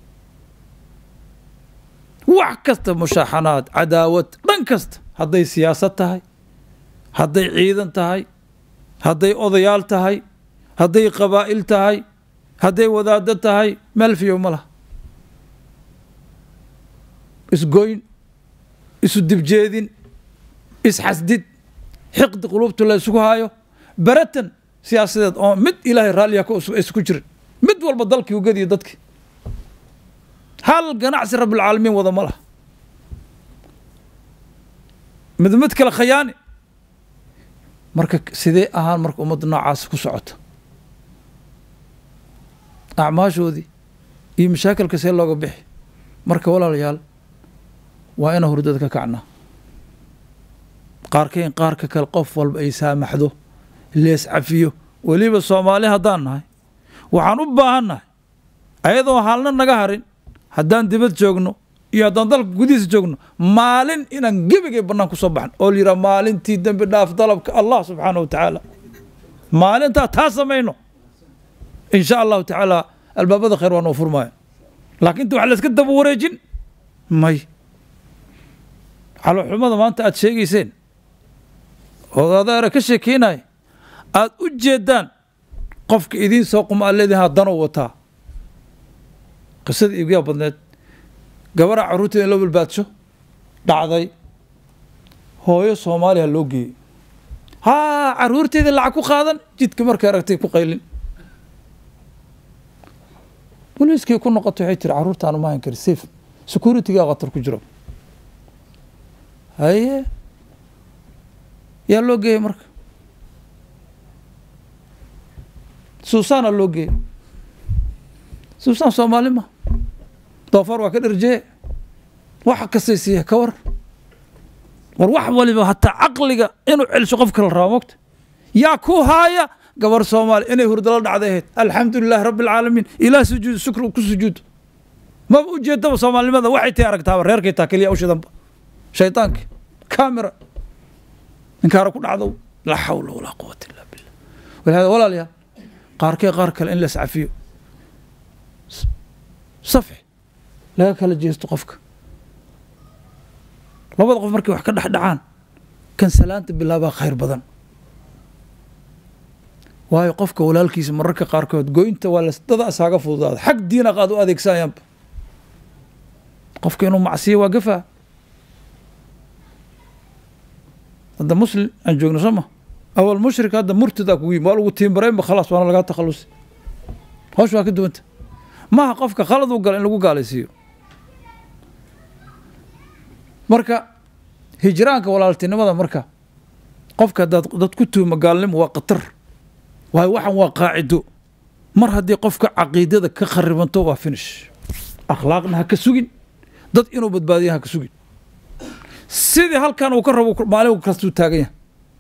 wax kasta mushaaxanaad cadaawad dhan kasta hadday siyaasad tahay hadday ciidan tahay hadday odayaal tahay hadday qabaa'il tahay hadday wadaado tahay meel fiyo ma laha isgoyn isu dibjeedin isxasdid xiqdi qulubta la isugu haayo baratan siyaasadeed oo mid ilaahay raalliya isku jirin mid walba dalkii ugadiyo dadkii hal ganacsi rabbilcaalamiin wada ma laha mid mid kale khayaani marka sidee ahaan marka ummadda noocaas ku socoto acmaashoodii iyo mashaakilka see looga bixi marka walaalayaal waa ina hurdada ka kacnaa qaarkeen qaarka kale qof walba ay saamaxdo lees cafiyo weliba soomaali haddaan nahay waxaan u baahan nahay ayadoo haalna naga harin haddaan dibad joogno iyo haddaan dalka gudihiisa joogno maalin inaan gebigay bannaan ku soo baxno oo la yidhaha maalintii dembi dhaaf dalabka allah subxaana wa tacaala maalintaa taa samayno in sha allahu tacaala albaabada khayr waa noo furmaayo laakiin inta wax la iska daba wareejin may xaloxumada maanta aad sheegayseen oo adaara ka sheekeynaya aad u jeedaan qofka idiin soo quma aad leedihin haddana wataa qisada iigu yaa badneed gabaraa carruurteeda in loo balbaadsho dhacday hooyo soomaaliya loo geeyey haa carruurteeda lacag ku qaadan jidka markay aragtay ku qaylin boliiskii ku noqotay waxay tiri carruurtaanu ma hayn kari safe securitygaa khatar ku jiro haye yaa loo geeyey marka suusaana loo geeyey suusaan soomaali ma doofaar waa ka dherjee waxa kastay siiya ka war war wax waliba hataa caqliga inuu celsho qofka la rabo mogta yaa ku haaya gabar soomaali inay hurdalo dhacday ahayd alxamdulilaahi rabbi alcaalamiin ilaah sujuud shukr ku sujuud maba ujeedaba soomaalinimada waxay tahay aragtaaba reerkay taa keliya u shidanba shaydaanka kaamira inkaara ku dhacdo laa xawla walaa quwata illaa billah walihada walaalayaal qaarkee qaar kale in la iscafiyo safxi laga kala jeesto qofka labada qof markay wax ka dhex dhacaan kan salaanta bilaabaa khayr badan waayo qofka walaalkiisa mararka qaarkood goynta waa lasdada isaaga fududaada xag diina qaad u adeegsanayaanba qofka inuu macsiyo waa gafaa hadda muslim aan joogno soo ma awal mushrik hadda murtadaa kugu yimi waa lagu tiimbareenba khalaas waana lagaa takhalusi hawsh waa ka duwanta maaha qofka khalad u gala in lagu gaalaysiiyo marka hijraanka walaaltinimada marka qofka dad dad ku tuuma gaalnimo waa qatar waayo waxan waa qaacido mar haddii qofka caqiidada ka kharibanto waa finish akhlaaqna ha ka sugin dad inuu badbaadiya ha ka sugin sidii halkan uu ka rabo maalin kastuu taagan yahay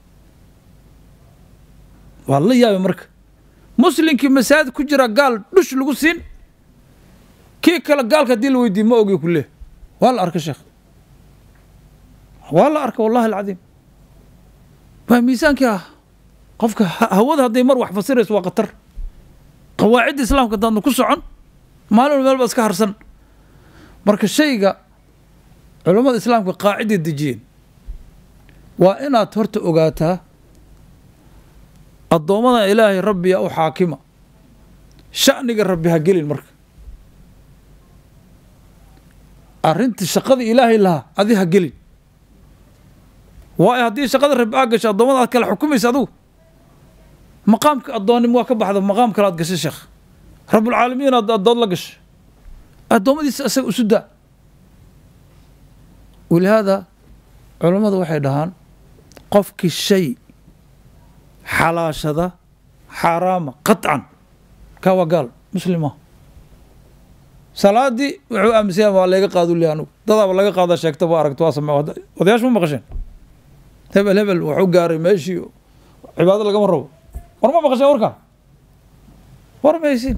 waa la yaabay marka muslimkii masaajid ku jira gaal dhush lagu siin kii kale gaalka haddii la weydiiye ma ogi ku leeh waa la arka sheekh waa la arka wallahi alcadiim waa miisaankii ah qofka hawada hadday mar wax fasirayso waa khatar qawaacidda islaamka hadaadna ku socon maalin meel ba iska harsan marka shayga culammada islaamka qaaciday dejiyeen waa inaad horta ogaataa addoommada ilaahay rabbiya u xaakima sha'niga rabbi ha gelin marka arrintii shaqadii ilaahay lahaa adi ha gelin waayo haddii shaqada rabbi aa gasho addoommada aad kala xukumaysa adugu maqaamka addoonnimo waa ka baxda maqaam kale aad gashay sheekh rabbulcaalamiin aad addoon la gashay addoommadiisa isaga isu daa walihaada culammadu waxay dhahaan qofkii shay xalaashada xaaraama qaطcan kaa waa gaal muslima salaadii wuxuu aaminsan waa laga qaadu leh anugu dadaaba laga qaada sheegta waa aragto waa samee odayaashu ma maqasheen hebel hebel wuxuu gaaray meeshii cibaado lagama rabo war ma maqasheen warka war maysiin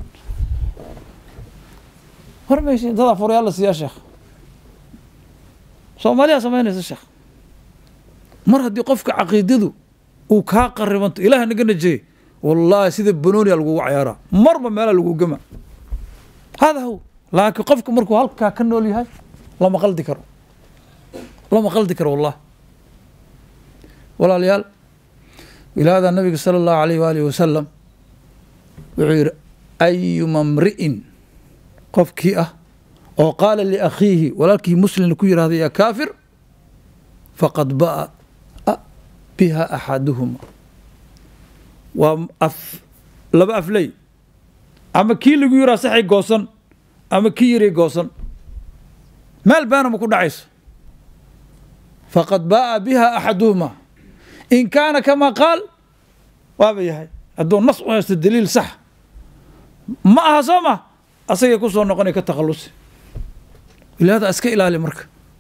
war maysiin dadaa furayaal la siiyaa sheekh soomaaliyaa samaynaysa sheekh mar haddii qofka caqiidadu uu kaa qaribanto ilaah naga najeeye wallaahi sida banooniya lagugu cayaaraa marba meelaa lagu gama hada how laakiin qofka markuu halkaa ka nool yahay lama qaldi karo lama qaldi karo wallahi walaalayaal wilaada nabiga sala allahu alayh waalihi wasalam wuxuu yidhi ayuma mri'in qofkii ah oo qaala liakhiihi walaalkii muslimna ku yidhahda yaa kaafir faqad ba'a biha axaduhuma waa af laba afley ama kii lagu yiraa saxay goosan ama kii yiray goosan meel baana ma ku dhacayso faqad ba'a biha axaduhuma in kaana kamaa qaal waaba yahay hadduu nas u haysto daliil sax ma aha soo ma asagay ku soo noqonay ka takhallusi wilaada iska ilaali marka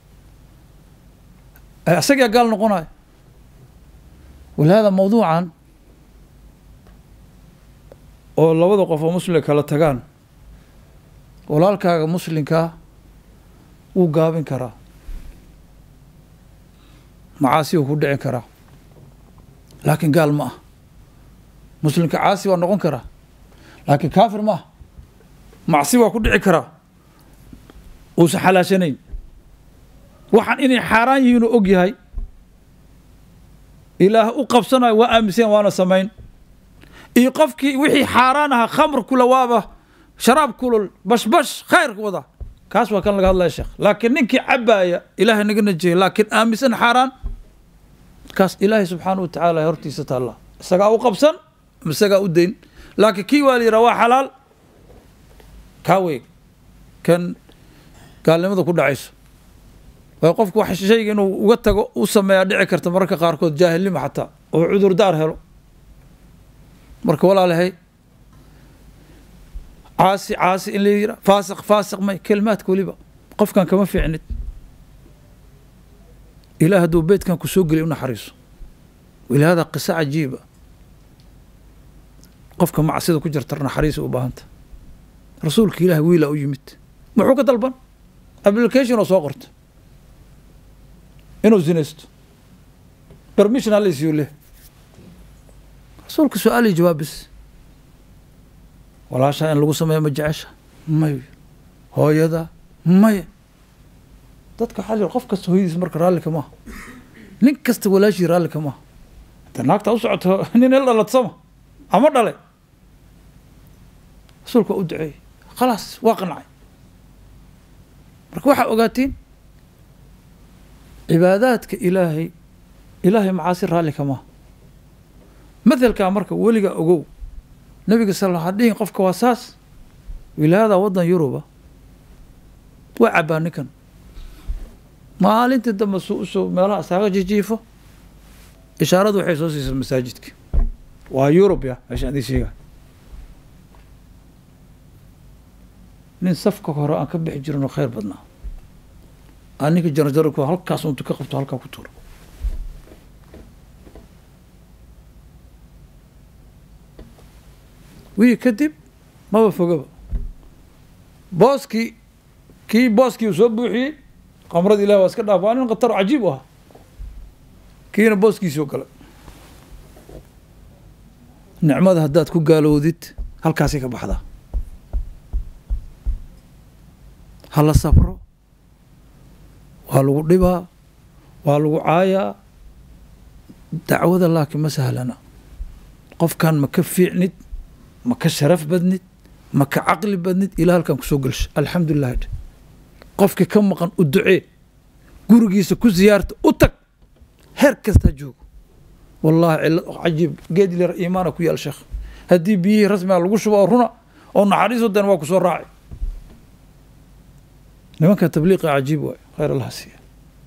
asagaa gaal noqonayo walaada mawduucan oo labada qof oo muslimka kala tagaan walaalkaaga muslimkaa wuu gaabin karaa macaasi wuu ku dhici karaa laakiin gaal ma ah muslimka caasi waa noqon karaa laakiin kaafir ma ah macsi waa ku dhici karaa uusan xalaashanayn waxaan inay xaaraan yihiin uu og yahay ilaah u qabsanayo waa aaminsan waana samayn iyo qofkii wixii xaaraan ahaa khamr kula waaba sharaab kulul bashbash khayrka wada kaas waa kan laga hadlaya sheekh laakiin ninkii cabaaya ilaahay naga najeeyay laakiin aaminsan xaaraan kaas ilaahay subxaanahu wa tacaala hortiisa taalla isagaa u qabsan isagaa u dayn laakiin kii waa la yidhaha waa xalaal kaa weeg kan gaalnimada ku dhacayso waayo qofku wax shayga inuu uga tago u sameeyaa dhici karta mararka qaarkood jaahilnimo xataa oo cudurdaar helo marka walaalahay caasi caasi in la yidhaa faasiq faasiq may kelimaadka weliba qofkan kama fiicnid ilaah hadduu beydkan ku soo geliy u naxariiso walihaada qiso cajiiba qofka macsida ku jirta naxariisa u baahanta rasuulka ilaah wiila u yimid muxuu ka dalban application oo soo qorta inuu zinaysto permission halaysiiyo leh rasuulka su-aal iyo jawaab bis walaashaa in lagu sameeyo ma jecesha may hooyada maya dadka waxaa la qof kasta hooyadiis marka raalli ka maaha nin kasta walaashii raalli ka maaha hadda naagta u socoto nin il dhaladsama ama dhalay rasuulka waa u duceeyey khalaas waa qancay marka waxaa ogaatiin cibaadaadka ilaahay ilaahay macaasi raalli ka maaha mathalkaa marka weliga ogow nabiga sal alla hadhihin qofka waa saas wilaayada waddan yuruba waa cabbaa ninkan maalintii dambe su usoo meelaha saaga jijiifo ishaaradu waxay soo siisay masaajidka waa yurub ya meeshaan idin sheegaa nin safka hore aan ka bixi jirin oo khayr badnaa aan ninka jarjarku halkaas untu ka qabto halkaa ku tuuro wii kadib maba fogaba booskii kii booskii uu soo buuxiyey qamrada ilahi waa iska dhaaf waa nin khatar cajiib u ahaa kiina booskiisii oo galay nicmada haddaad ku gaalowdid halkaasay ka baxdaa hala sabro waa lagu dhibaa waa lagu caayaa dacwada laakiin ma sahlana qofkan ma ka fiicnid ma ka sharaf badnid ma ka caqli badnid ilaa halkan kusoo gelsho alxamdulilah dhe qofkii ka maqan u ducee gurigiisa ku siyaarta u tag heer kastaa joogo wallahi cilo cajiib geed lir iimaana ku yaal sheekh haddii biyihii rasmiga lagu shubo oo runa oo naxariiso dan waa kusoo raaci nimanka tabliiqa cajiib waay khayr allaha siiya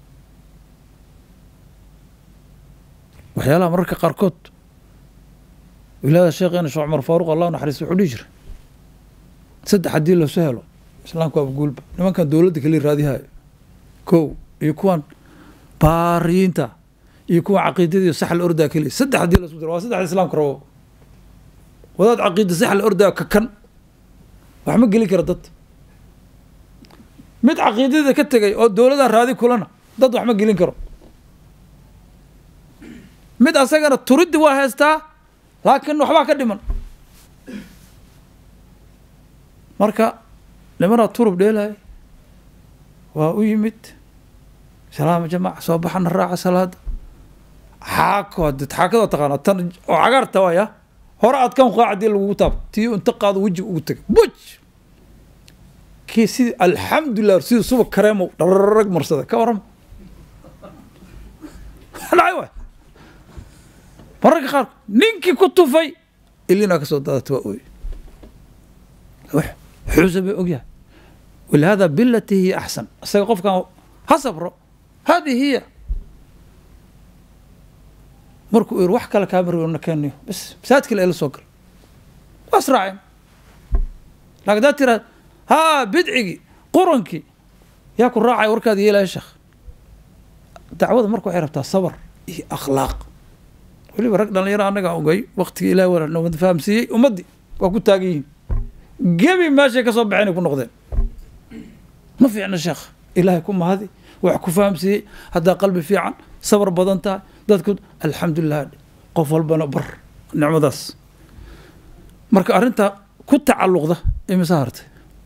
waxyaalaha mararka qaarkood wilaayada sheekheena sheekh cumar faaruq allah naxariis wuxuu dhihi jiray saddex haddii lasoo helo islaamku waaba guulba nimankan dowladda kali raadihayo kow iyo kuwan baariyiinta iyo kuwan caqiidadiiyo sax la ordaa keliya saddex haddii lasu diro waa saddexda islaamka rabo wadaad caqiida sax la ordaa ka kan wax ma geli kara dad mid caqiidada ka tegay oo dowladan raadi kulana dad wax ma gelin karo mid asagana turiddi waa haystaa laakiin waxbaa ka dhiman marka nimanaa turub dheelaya waa u yimid salaama jamaaca soo baxana raaca salaada xaako haddi xaakadoo taqaana tan oo cagaarta waaya hore aad kan qaac haddii lagugu taab tii inta qaado wejiga ugu tegay buj kii sidii alxamdulilah sidii suba kareemow dhararag marsada ka warrama dhacay waay mararka qaar ninkii ku tufay ilinaa ka soo daadata waa ooy xuusa bay ogyahay walihada bilati hiya axsan isaga qofkan ha sabro hadi hiya markuu ir wax kale kaama rabna keeniyo bas masaajidka la ila soo gal waa israaceen laakiin haddaad tiraad haa bidcigii qurankii yaa ku raacay warkaada yeelaya sheekh dacwada marka waxay rabtaa sabar iyo akhlaaq weliba rag dhalinyaro annagaa ogay waktigii ilahi wana fahamsiiyey ummaddii waa ku taagan yihiin gebi meeshay ka soo baxeen ay ku noqdeen ma fiicna sheekh ilaahay ku mahadi wax ku fahamsiiyey haddaa qalbi fiican sabar badan tahay dadku alxamdulilah qof walbana bar nicmadaas marka arrintaa ku tacalluqda imisa hartay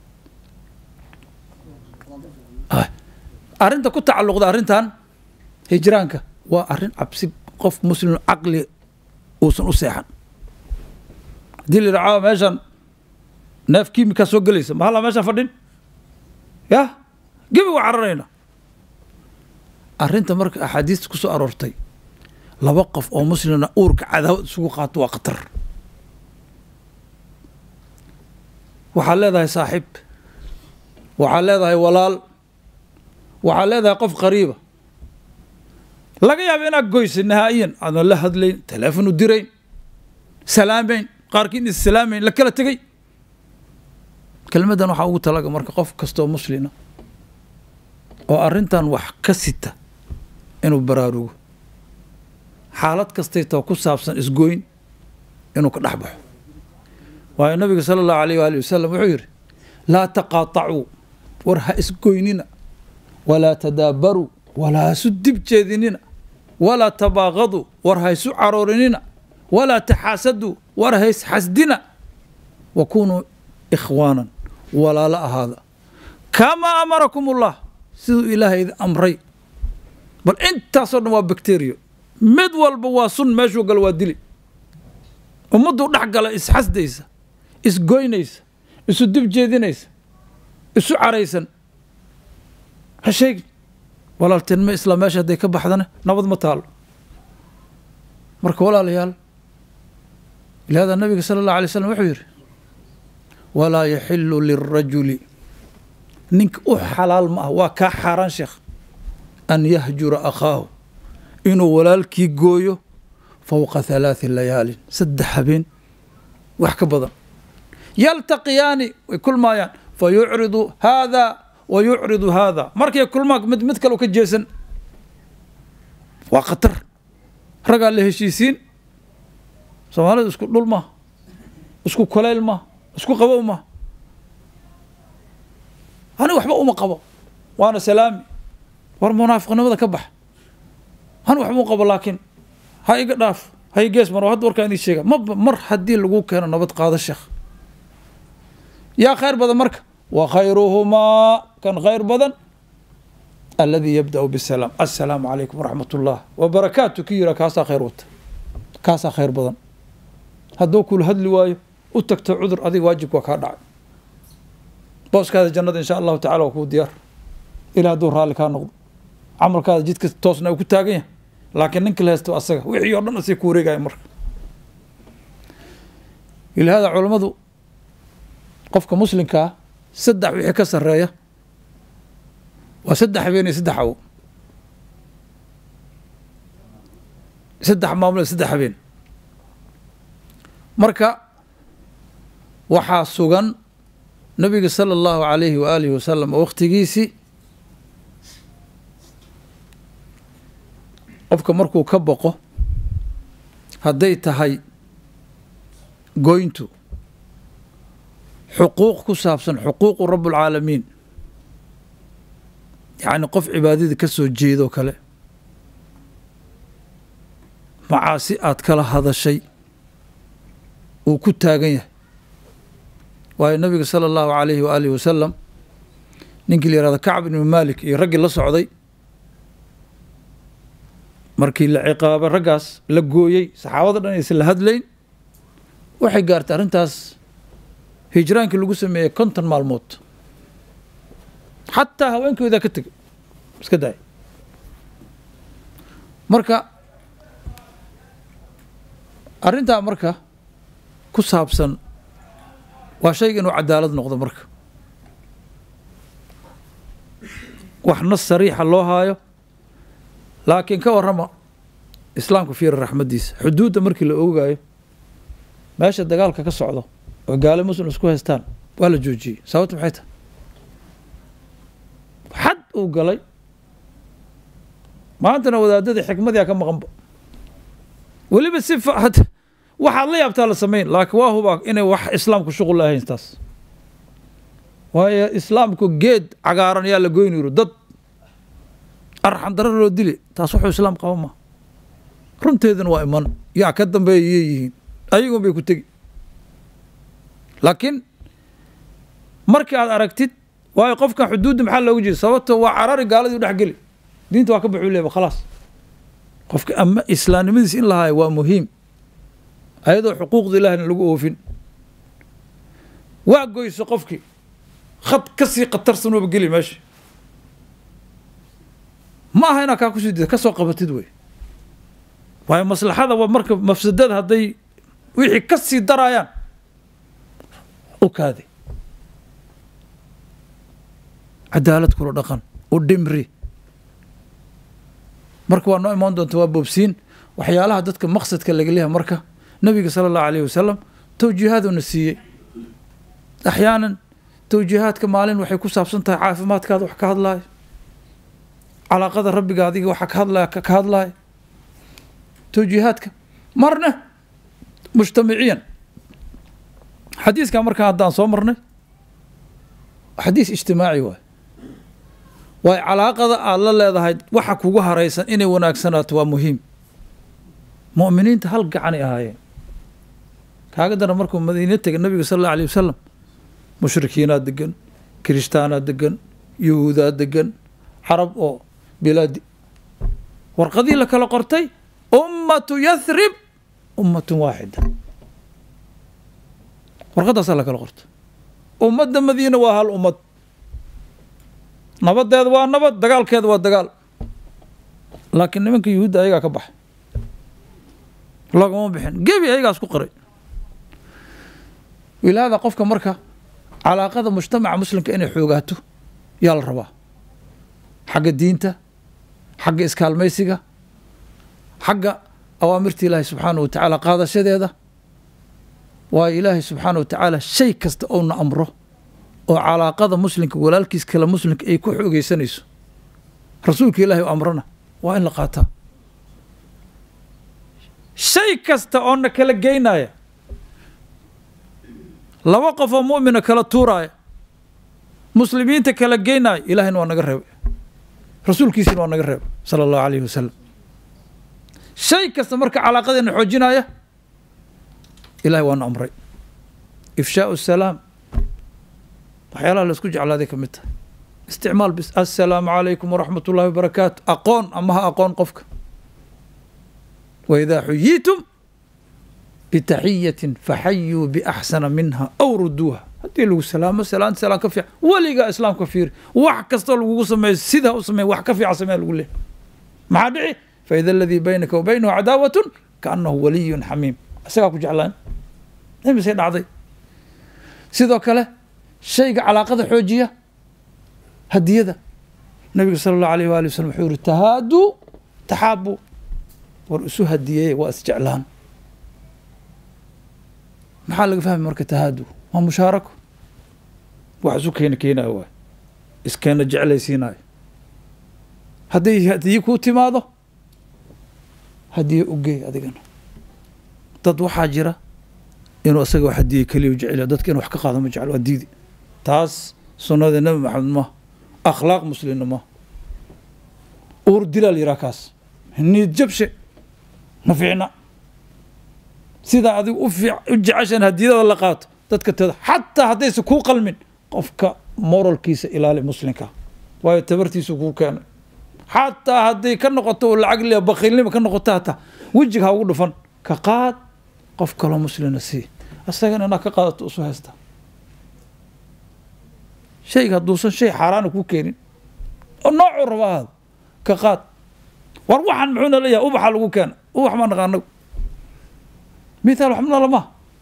arrinta ku tacalluqda arrintan hijraanka waa arrin cabsi qof muslim caqli uusan u seexan haddii la yidhaha caawa meeshan neef kiimikaa soo gelaysa ma hallaa meeshaan fadhin yah gebi waa cararayna arrinta marka axaadiista ku soo aroortay laba qof oo muslimna uurka cadaawad isugu qaato waa khatar waxaad leedahay saaxiib waxaad leedahay walaal waxaad leedahay qof qariiba laga yaaba inaad goysay nahaa'iyan aadan la hadlayn teleefon u dirayn salaamayn qaarkiin is salaamayn la kala tegey kelmadan waxaa ugu talaga marka qof kastoo muslina oo arrintan wax ka sita inuu baraarugo xaalad kastay too ku saabsan isgoyn inuu ka dhex baxo waayo nabiga sala allahu alayh waali wasalam wuxuu yidhi laa taqaatacuu war ha isgoynina walaa tadaabaruu walaa ha isu dib jeedinina walaa tabaaqaduu war ha isu caroorinina walaa taxaasaduu war ha isxasdina wakunuu ikhwaanan walaala ahaada kamaa amarakum ullah siduu ilaahay idin amray bal intaasoo dhan waa bacteriyo mid walba waa sun meeshuu galo waa dili ummadduu dhex gala isxasdaysa isgoynaysa isu dib jeedinaysa isu caraysan ha sheegin walaaltinimo isla meesha hadday ka baxdana nabad ma taalo marka walaalayaal ilaadaa nabiga sala allahu alay slam wuxuu yidhi walaa yaxilu lirajuli ninka u xalaal ma ah waa kaa xaaraan sheekh an yahjura akhaahu inuu walaalkii gooyo fowqa halaati layaalin saddex habeen wax ka badan yaltaqiyaani way kulmaayaan fa yucridu haada wa yucridu haada markay kulmaan mid mid kale u ka jeesan waa khatar ragaa la heshiisiin soomaalidu isku dhul maha isku koleyl maha isku qabow maha ani waxba uma qabo waana salaami war munaafiqnimada ka bax ani waxba u qabo laakiin ha iga dhaaf ha i gees maro hadda warkaan idin sheega ma mar haddii lagu keeno nabad qaado sheekh yaa khayr badan marka wa khayruhumaa kan khayr badan alladii yabda'u bisalaam assalaamu calaykum waraxmat ullah wabarakaatu ki yira kaasaa khayr wata kaasaa khayr badan hadduu kula hadli waayo u tagto cudur adiga waajibka waa kaa dhacay booskaada jannada insha allahu tacala waa kuu diyaar ilaa hadduu raalli kaa noqdo camalkaada jidka toosna uu ku taagan yahay laakiin ninka la haysto asaga wixii oo dhan asay ku wareegaya marka ilaahada culammadu qofka muslimkaa saddex wixii ka sarreeya waa saddex habeen iyo saddex awo saddex maamul iyo saddex habeen marka waxaa sugan nabiga sala allahu calayhi wa aalihi wasalam oo wakhtigiisii qofka markuu ka boqo hadday tahay goyntu xuquuq ku saabsan xuquuqu rabbulcaalamiin yacni qof cibaadadii ka soo jeedoo kale macaasi aad kala hadashay uu ku taagan yahay waayo nabiga sala allahu calayhi wa aalihi wasalam ninkii la yihahdo kacb ibnu maalik iyo raggii la socday markii la ciqaabay raggaas la gooyey saxaabada dhan aysan la hadlayn waxay gaartay arrintaas hijraankii lagu sameeyey konton maalmood xataa haweenkoodaa ka tegay iska daay marka arrintaa marka ku saabsan waa shayga inuu cadaalad noqdo marka wax nas sariixa loo haayo laakiin ka warrama islaamka fiira raxmaddiisa xuduudda markii la oogaayo meesha dagaalka ka socdo oo gaale muslim isku haystaan waa la joojiyey sababta maxay tahay xad uu galay maantana wadaadadii xikmadiyaa ka maqanba weliba si faad waxaad la yaabtaa la samayn laakiin waa hubaa inay wax islaamku shuqul lahayn taas waayo islaamku geed cagaaran yaa la goyni yiro dad arxan darar loo dili taas wuxuu islaam qaba ma runteeduna waa iman yaa ka dambeeya yay yihiin ayagun bay ku tegi laakiin markii aad aragtid waayo qofkan xuduudda maxaa loogu jeeda sababto waa carari gaaladii u dhex geli diinta waa ka baxuu leeba khalaas qofka ama islaamnimadiis in lahaayo waa muhiim ayadoo xuquuqda ilaahina lagu oofin waa goyso qofkii khad ka sii khatarsan waba geli meesha ma aha inaad kaa kusii dida ka soo qabatid wey waayo maslaxada waa marka mafsadada hadday wixii ka sii daraayaan u kaadi cadaalad kula dhaqan u dhimri marka waa noo imaan doonta waa boobsiin waxyaalaha dadka maqsadka laga leeyahay marka nabiga sala allahu alayhi wasalam tawjiihaaduna siiyey axyaanan توجيهاتك مالين وحي كساب سنتها عافمات كاد وحكا هدلاي علاقة ربي قاضي وحكا هدلاي كا هدلاي توجيهاتك مرنا مجتمعيا حديث كان مركا هدان صومرنا حديث اجتماعي واي واي علاقة الله لا هاي waxa kugu haraysan inay wanaagsanaato waa muhiim mu'miniinta hal gacan ay ahaayeen kaaga dara markuu Madiina tagay nabiga sallallahu alayhi wasallam mushrikiina degan kristaana degan yuhuuda degan arab oo bilad warqadii la kala qortay ummatu yathrib ummatun waahida warqadaas la kala qortay ummadda Madiina waa hal ummad nabadeed waa nabad dagaalkeed waa dagaal laakiin nimanka yuhuudda ayaga ka baxay laguma bixin gebi ayagaas ku qoray wilaada qofka marka calaaqada mujtamaca muslimka inay xoogaato yaa la rabaa xagga diinta xagga iskaalmaysiga xagga awaamirta ilaahay subxaanahu wa tacaala qaadashadeeda waa ilaahay subxaanahu wa tacaala shay kasta oo na amro oo calaaqada muslimka walaalkiis kala muslimka ay ku xoogeysanayso rasuulka ilaahay u amrana waa in la qaataa shay kasta oo na kala geynaya laba qof oo mu'mina kala tuuraya muslimiinta kala geynaya ilaahayna waa naga reebay rasuulkiisina waa naga reebay sala allahu alayhi wasalam shay kasta marka calaaqadeena xoojinaya ilaahay waa na amray ifshaa'u salaam waxyaalaha la isku jeclaaday ka mid tahay isticmaal bis assalaamu calaykum waraxmat ullahi wabarakaatu aqoon ama ha aqoon qofka waidaa xuyiitum bitaxiyatin faxayuu biaxsana minha aw ruduuha haddii lagu salaamo salaan salaan ka fiican weligaa islaamka fiiri wax kastoo lagugu sameeyo sidaa u sameey wax ka fiican samee lagu leeyahay maxaa dhici faida aladii baynaka wa baynahu cadaawatun kaannahu waliyun xamiim isagaa ku jeclaan imisay dhacday sidoo kale shayga calaaqada xoojiya hadiyada nabiga sala allahu alayh waali wasalam wuxuu yiri tahaaduu taxaabuu war isu hadiyeeye waa isjeclaan maxaa laga fahmay marka tahaaduu waa mushaarako wax isu keena keenayo waay iskeena jeclaysiinayo hadday hadiye kuu timaado hadiye ugeey adigana dad waxaa jira inuu isaga wax hadiye keliya u jecel dadka inuu wax ka qaado ma jecel waa diidi taas sunnada nabi maxamed ma akhlaaq muslimna ma uur dilal yiraa kaas niid jabshe ma fiicna sidaa adigu u jeceshan hadiyada la qaato dadka tada xataa haddaysa kuu qalmin qofka moralkiisa ilaali muslimka waayo tabartiisu kuu keenay xataa hadday ka noqoto oo lacag le bakiilnimo ka noqoto hataa wejiga ha ugu dhufan ka qaad qof kaloo muslina sii asagana inaa ka qaadato usu haysta shayga hadduusan shay xaaraana kuu keenin oo noocuu raba ahaado ka qaad war waxaan muxuuna leeyahay ubaxa lagu keena ubax ma naqaa anagu mithaal waxmna lama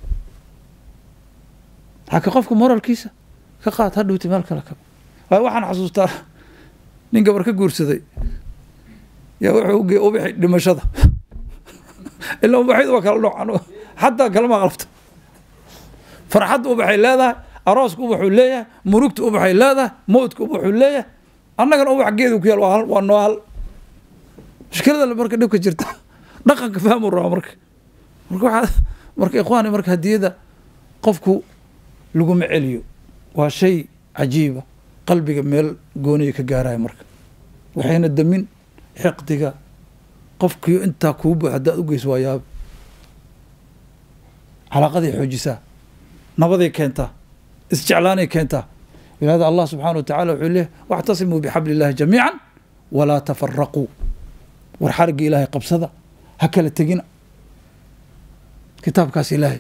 haka qofka moralkiisa ka qaad ha dhowti meel kale ka waayo waxaan xasuustaa nin gabar ka guursaday yaa wuxuu u geeyey ubaxi dhimashada ilaa ubaxyadu waa kala noocan xataa kalama qalabto farxadda ubaxay leedahay arooska ubaxuu leeyahay murugta ubaxay leedahay mowdka ubaxuu leeyahay annagana ubax geedu ku yaal waa waa nool mushkilada marka dhibka jirta dhaqanka fahmu raba marka marka waxa marka ikhwaani marka hadiyada qofku lagu maceliyo waa shay cajiiba qalbiga meel gooniyo ka gaaraya marka waxayna damin xiqdiga qofkii intaa kuu buux haddaad u geyso waa yaab calaaqaday xoojisaa nabaday keentaa isjeclaanay keentaa ilaahda allah subxaana wa tacaala wuxuu leeyahay wactasimuu bixabli illahi jamiican walaa tafaraquu war xarigga ilaahay qabsada ha kala tegina kitaabkaas ilaahay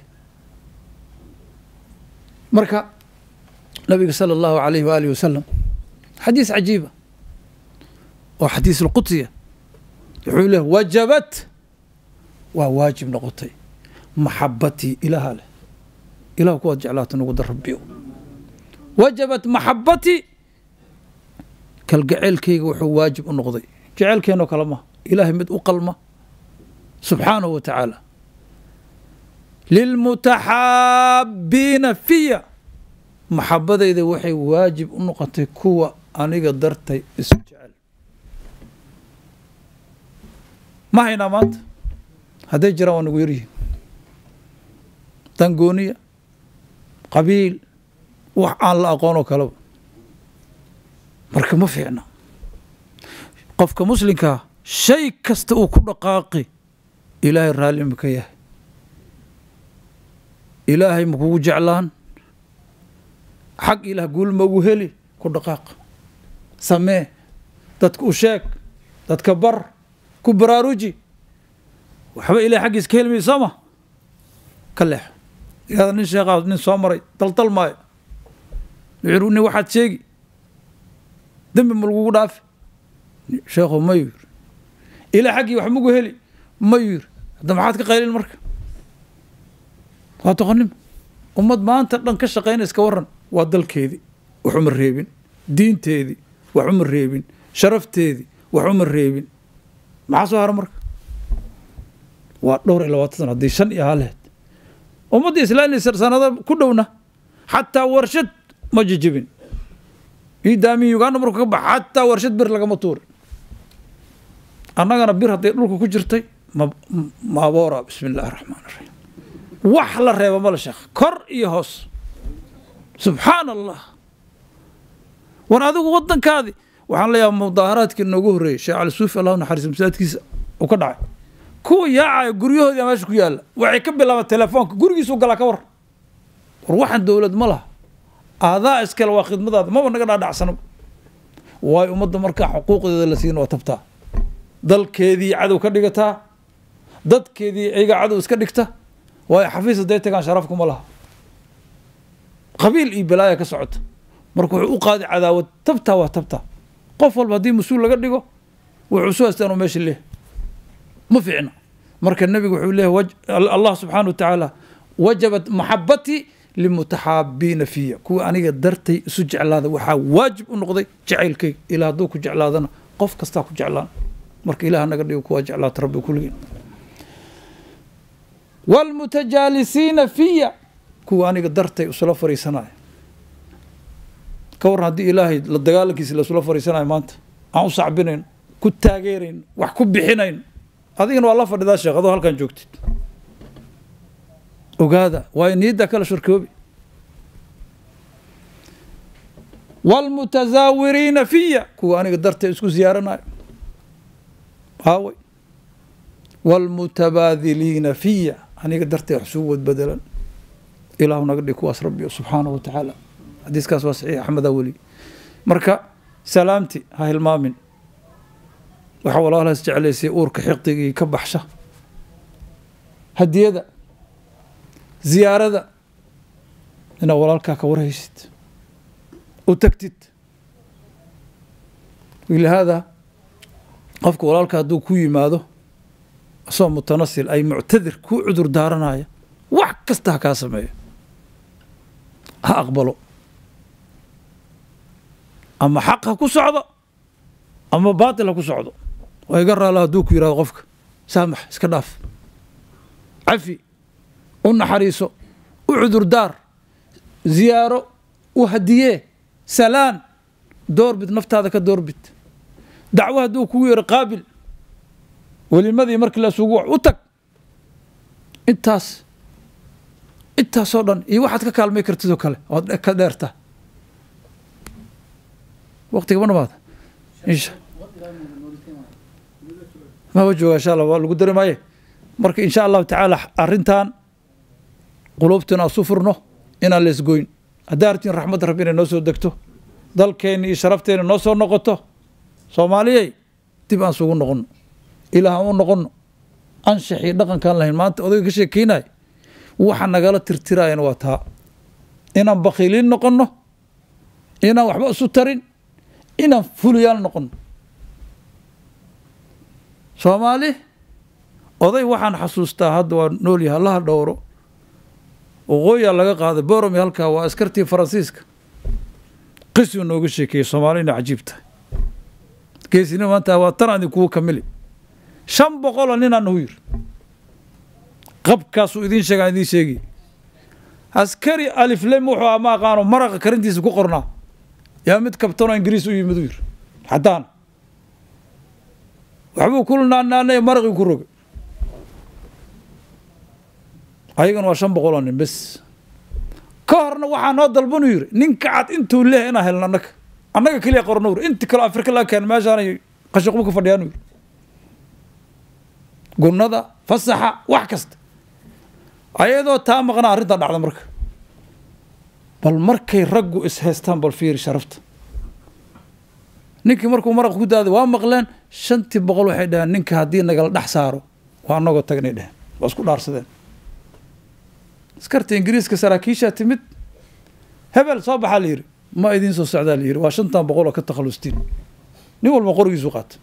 marka nabiga sala allahu alayhi waalihi wasalam xadiis cajiiba oo xadiis alqudsiya wuxuu leeyahay wajabat waa waajib noqotay maxabatii ilaaha leh ilah kuwaad jeclaata nagu dar rabbiyo wajabat maxabatii kalgaceelkayga wuxuu waajib u noqday jeceelkeenoo kale ma ilaahay mid u qalma subxaanahu wa tacaala lilmutaxaabiina fiya maxabadayda waxay waajib u noqotay kuwa aniga dartay isu jecel ma haynaa maanta hadday jiraan waa nagu yaryihiin dangooniya qabiil wax aan la aqoonoo kaleba marka ma fiicna qofka muslimkaa shay kasta uu ku dhaqaaqi ilaahay raalli ma ka yahay ilaahay ma kugu jeclaan xag ilaah guul ma ugu heli ku dhaqaaq samee dadka u sheeg dadka bar ku baraaruji waxba ilahay xaggiis ka helmay sooma ka leexo iyada nin sheekhaa nin soo maray daldal maayo wuxuu nin waxaad sheegi dembi ma lagugu dhaafi sheekhu ma yiri ilaah xaggii wax magu heli ma yiri hadda maxaad ka qaylin marka waa doqonnimo ummad maanta dhan ka shaqayna iska waran waa dalkeedii wax uma reebin diinteedii wax uma reebin sharafteedii wax uma reebin maxaa soo hara marka waa dhowr iyo labaatan sano haddii shan iyo haleed ummadda islaamiysa sanada ku dhowna xataa warshad ma jijibin idaami Uganda markuu ka bax xataa warshad bir lagama tuurin annagana bir hadday dhulka ku jirtay ma maaboora bismillaahi raxmaani raxiim wax la reebo ma la sheekh kor iyo hoos subxaan allah war adigu waddankaadii waxaan leeyahay mudaaharaadkii noogu horreeyey sheekh cali suufi allah naxariis masaajidkiisa uu ka dhacay kuwa yaacaya guryahoodii meesha ku yaalla waxay ka bilaabaan telefoonka gurigiisu galaa ka war war waxaan dowlad ma laha aadaa iskale waa khidmadaada maba naga dhaadhacsano waayo ummadda markaa xuquuqdeeda la siin waa tabtaa dalkeedii cadow ka dhigataa dadkeedii ayaga cadow iska dhigta waayo xafiis hadday tagaan sharaf kuma laha qabiil iyo balaaya ka socota marka wuxuu u qaaday cadaawad tabtaa waa tabtaa qof walba haddii mas-uul laga dhigo wuxuu soo haystaa inuu meesha leeyahay ma fiicna marka nebigu wuxuu leeyahay allah subxaana wa tacaala wajabat maxabatii limutaxaabiina fiya kuwa aniga dartay isu jeclaada waxaa waajib u noqday jacaylkayga ilaa hadduu ku jeclaadana qof kastaa ku jeclaan marka ilaah naga dhigo kuwaa jeclaata rabbi kulligeen waalmutajaalisiina fiya kuwa aniga dartay isula fariisanaya ka waran haddii ilaahay la dagaalankiisa laisula fariisanayo maanta aan u sacbinayn ku taageerayn wax ku bixinayn adigana waa la fadhidaa sheekh adoo halkan joogtid ogaada waayo niyaddaa kala shorkoobi waalmutazaawiriina fiya kuwa aniga dartay isku ziyaaranayo aaway waalmutabaadiliina fiya aniga dartay wax suu wadbedelan ilaahu naga dhig kuwaas rabbi subxaanahu wa tacaala xadiiskaas waa saxiix axmedaa weli marka salaamti ha hilmaamin waxa walaalaha is jeclaysay uurka xiqdigii ka baxsha hadiyada ziyaarada inaad walaalkaa ka warhaysid u tagtid lihaada qofka walaalka hadduu ku yimaado asoo mutanasil ay muctadir kuu cudur daaranaya wax kasta ha kaa sameeyo ha aqbalo ama xaq ha ku socdo ama baatil ha ku socdo waa iga raala hadduu ku yihahdo qofka saamax iska dhaaf cafi u naxariiso u cudurdaar ziyaaro u hadiyee salaan doorbid naftaada ka doorbid dacwo hadduu kugu yaro qaabil welimadii markii lasugu u tag intaas intaasoo dhan iyo waxaad ka kaalmay kartidoo kale ood ka dheerta waqtiga ma dhamaada insha maba jooga insha allah waa lagu dari maaye marka insha allahu tacaala arrintan quluubtina asu furno inaan leesgoyn haddaa artiin raxmadda rabbi inay noo soo degto dalkeenna iyo sharafteena noo soo noqoto soomaaliyey dib aan sugu noqonno ilaah aan u noqonno anshaxii dhaqankaan lahayn maanta odayga ka sheekeynaya waxa nagala tirtiraayana waa taa inaan bakiiliin noqonno inaan waxba isu tarin inaan fuliyaal noqonno soomaali oday waxaan xasuustaa hadda waa noolyaha allaha dhowro waqooyaa laga qaaday boromi halkaa waa askartii faransiiska qisuu nooga sheekeeyey soomaalina cajiib tahay geesina maanta waa tan adin kugu kamili shan boqoloo ninaa nagu yiri qabkaasuu idiin sheegaan idiin sheegi askari alif lem wuxuu ama aqaano maraqa karintiisa ku qornaa yaa mid kabtano ingiriis u yimid u yiri xadaan waxbuu kulnaanaanay maraqii ku rogay ayagana waa shan boqol oo nin bes ka horna waxaa noo dalban u yiri ninka cad intuu leeyahay inaan helno annaga annaga kaliya qorno yiri inta kale Afrika la keen meeshaan qashaqbu ka fadhiyaan yiri gunnada fasaxa wax kasta ayadoo taa maqna arrinta dhacda marka bal markay raggu is haystaan bal fiir sharafta ninkii markuu maraq ku daaday waa maqleen shantii boqol waxay dhahaan ninka haddii nagala dhex saaro waa anagoo tagnay dhehen waa isku dhaarsadeen askarta ingiriiska saraakiisha timid hebel soo baxaa la yiri ma idiin soo socdaa la yiri waa shantan boqol oo ka takhalustiin nin walba qorigiisu qaata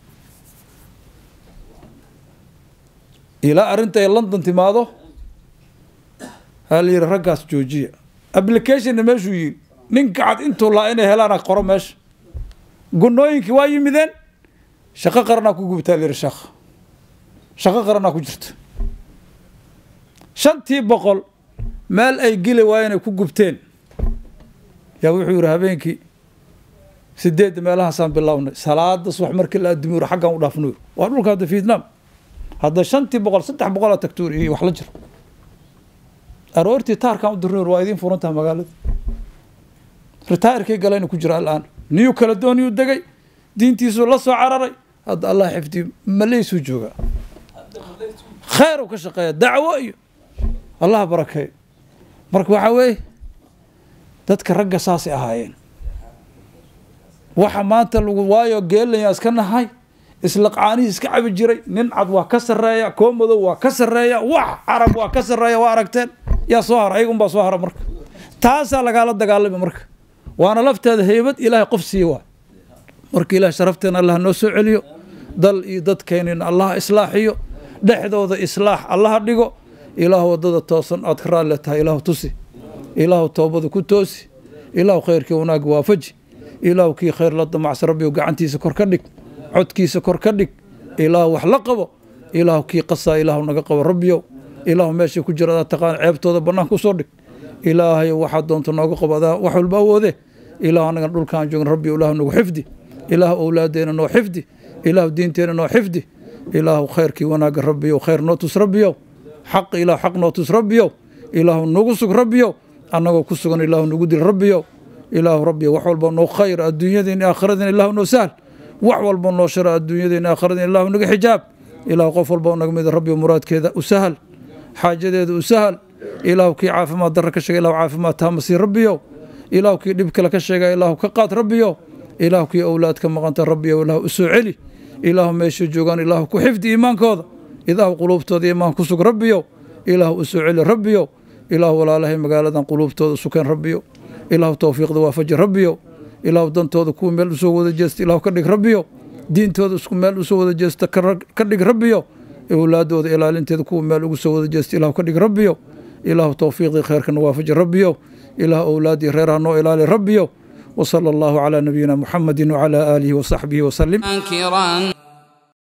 ilaa arrinta ay London timaado hal yiri raggaas joojiya application meeshuu yiri ninka cad intuu laa inay helaan qoro meesha gunnooyinkii waa yimideen shaqo qarana ku gubtaa la yiri shaqo shaqo qarana ku jirta shantii boqol meel ay gili waayeen ku gubteen yaa wuxuu yiri habeenkii sideed meelahaasaan bilownay salaada subax markii la adduumiro xaggan u dhaafno waa dhulka hadda Vietnam hadda shantii boqol saddex boqol tagtuur iyo wax la jiro aroortii taarkan u dirnay waa idin furantaa magaalada ritaarkii galayna ku jira alaan niyo kala dooniyo dagay diintiisu la soo cararay hadda Allah xifdi malaysu jooga khayr ka shaqeeya dacwo iyo Allah barakay marka waxa weey dadka ragga saasi ahaayeen waxa maanta lagu waayo geelaya iska nahay isla qaani iska cabi jiray nin cad waa ka sareeya koomado waa ka sareeya wax arab waa ka sareeya waa aragteen yaa soo haray aygu baa soo haray marka taasa laga la dagaalamay marka waana lafteeda heybad ilaahay qof siiwa marka ilaahay sharafteena Allah noo soo celiyo dal iyo dadkeenina Allah islaaxiyo dhaxdooda islaax Allah dhigo ilaah wadada toosan aad ka raali tahay ilaah tusi ilaah toobada ku toosi ilaah khayrkii wanaag waafaji ilaah kii khayr la damacsan rabbiga gacantiisa kor ka dhig codkiisa kor ka dhig ilaah wax la qabo ilaah kii qasa ilaah naga qabo rabbiyo ilaah meesha ku jira taqaan ceebtooda banaan ku soo dhig ilaahay waxa doonto nooga qabada wax walba awoode ilaah anaga dhulkaan joogno rabbi ilaah nagu xifdi ilaah awlaadeena noo xifdi ilaah diinteena noo xifdi ilaah khayrkii wanaaga rabbiyo khayr noo tus rabbiyo xaq ilaah xaq noo tus rabbiyo ilaah nagu sug rabbiyo anagoo ku sugan ilaah nagu dil rabbiyo ilaah rabbiyo wax walba noo khayr adduunyadeena aakhiradeena ilaah noo sahl wax walba noo shara adduunyadeena aakhiradeena ilaah naga xijaab ilaah qof walba naga mid rabbiyo muraadkeeda u sahal xaajadeeda u sahal ilaah kii caafimaad darro ka sheegay ilaah caafimaad taamasi rabbiyo ilaah kii dhib kale ka sheegay ilaah ka qaad rabbiyo ilaah kii awlaad ka maqanta rabbiyo ilaah u soo celi ilaah meesha joogan ilaah ku xifdi iimaankooda ilaah quluubtooda iimaan ku sug rabbiyo ilaah u soo celi rabbiyo ilaah walaalahay magaaladan quluubtooda sukan rabbiyo ilaah tawfiiqda waafaji rabbiyo ilaah dantooda ku meel soo wada jeesta ilaah ka dhig rabbiyo diintooda isku meel soo wada jeesta ka dhig rabbiyo awlaadooda ilaalinteeda ku meel ugu soo wada jeesta ilaah ka dhig rabbiyo ilaah tawfiiqda khayrka waafaji rabbiyo ilaah awlaadi reeraha noo ilaali rabbiyo وصلى الله على نبينا محمد وعلى آله وصحبه وسلم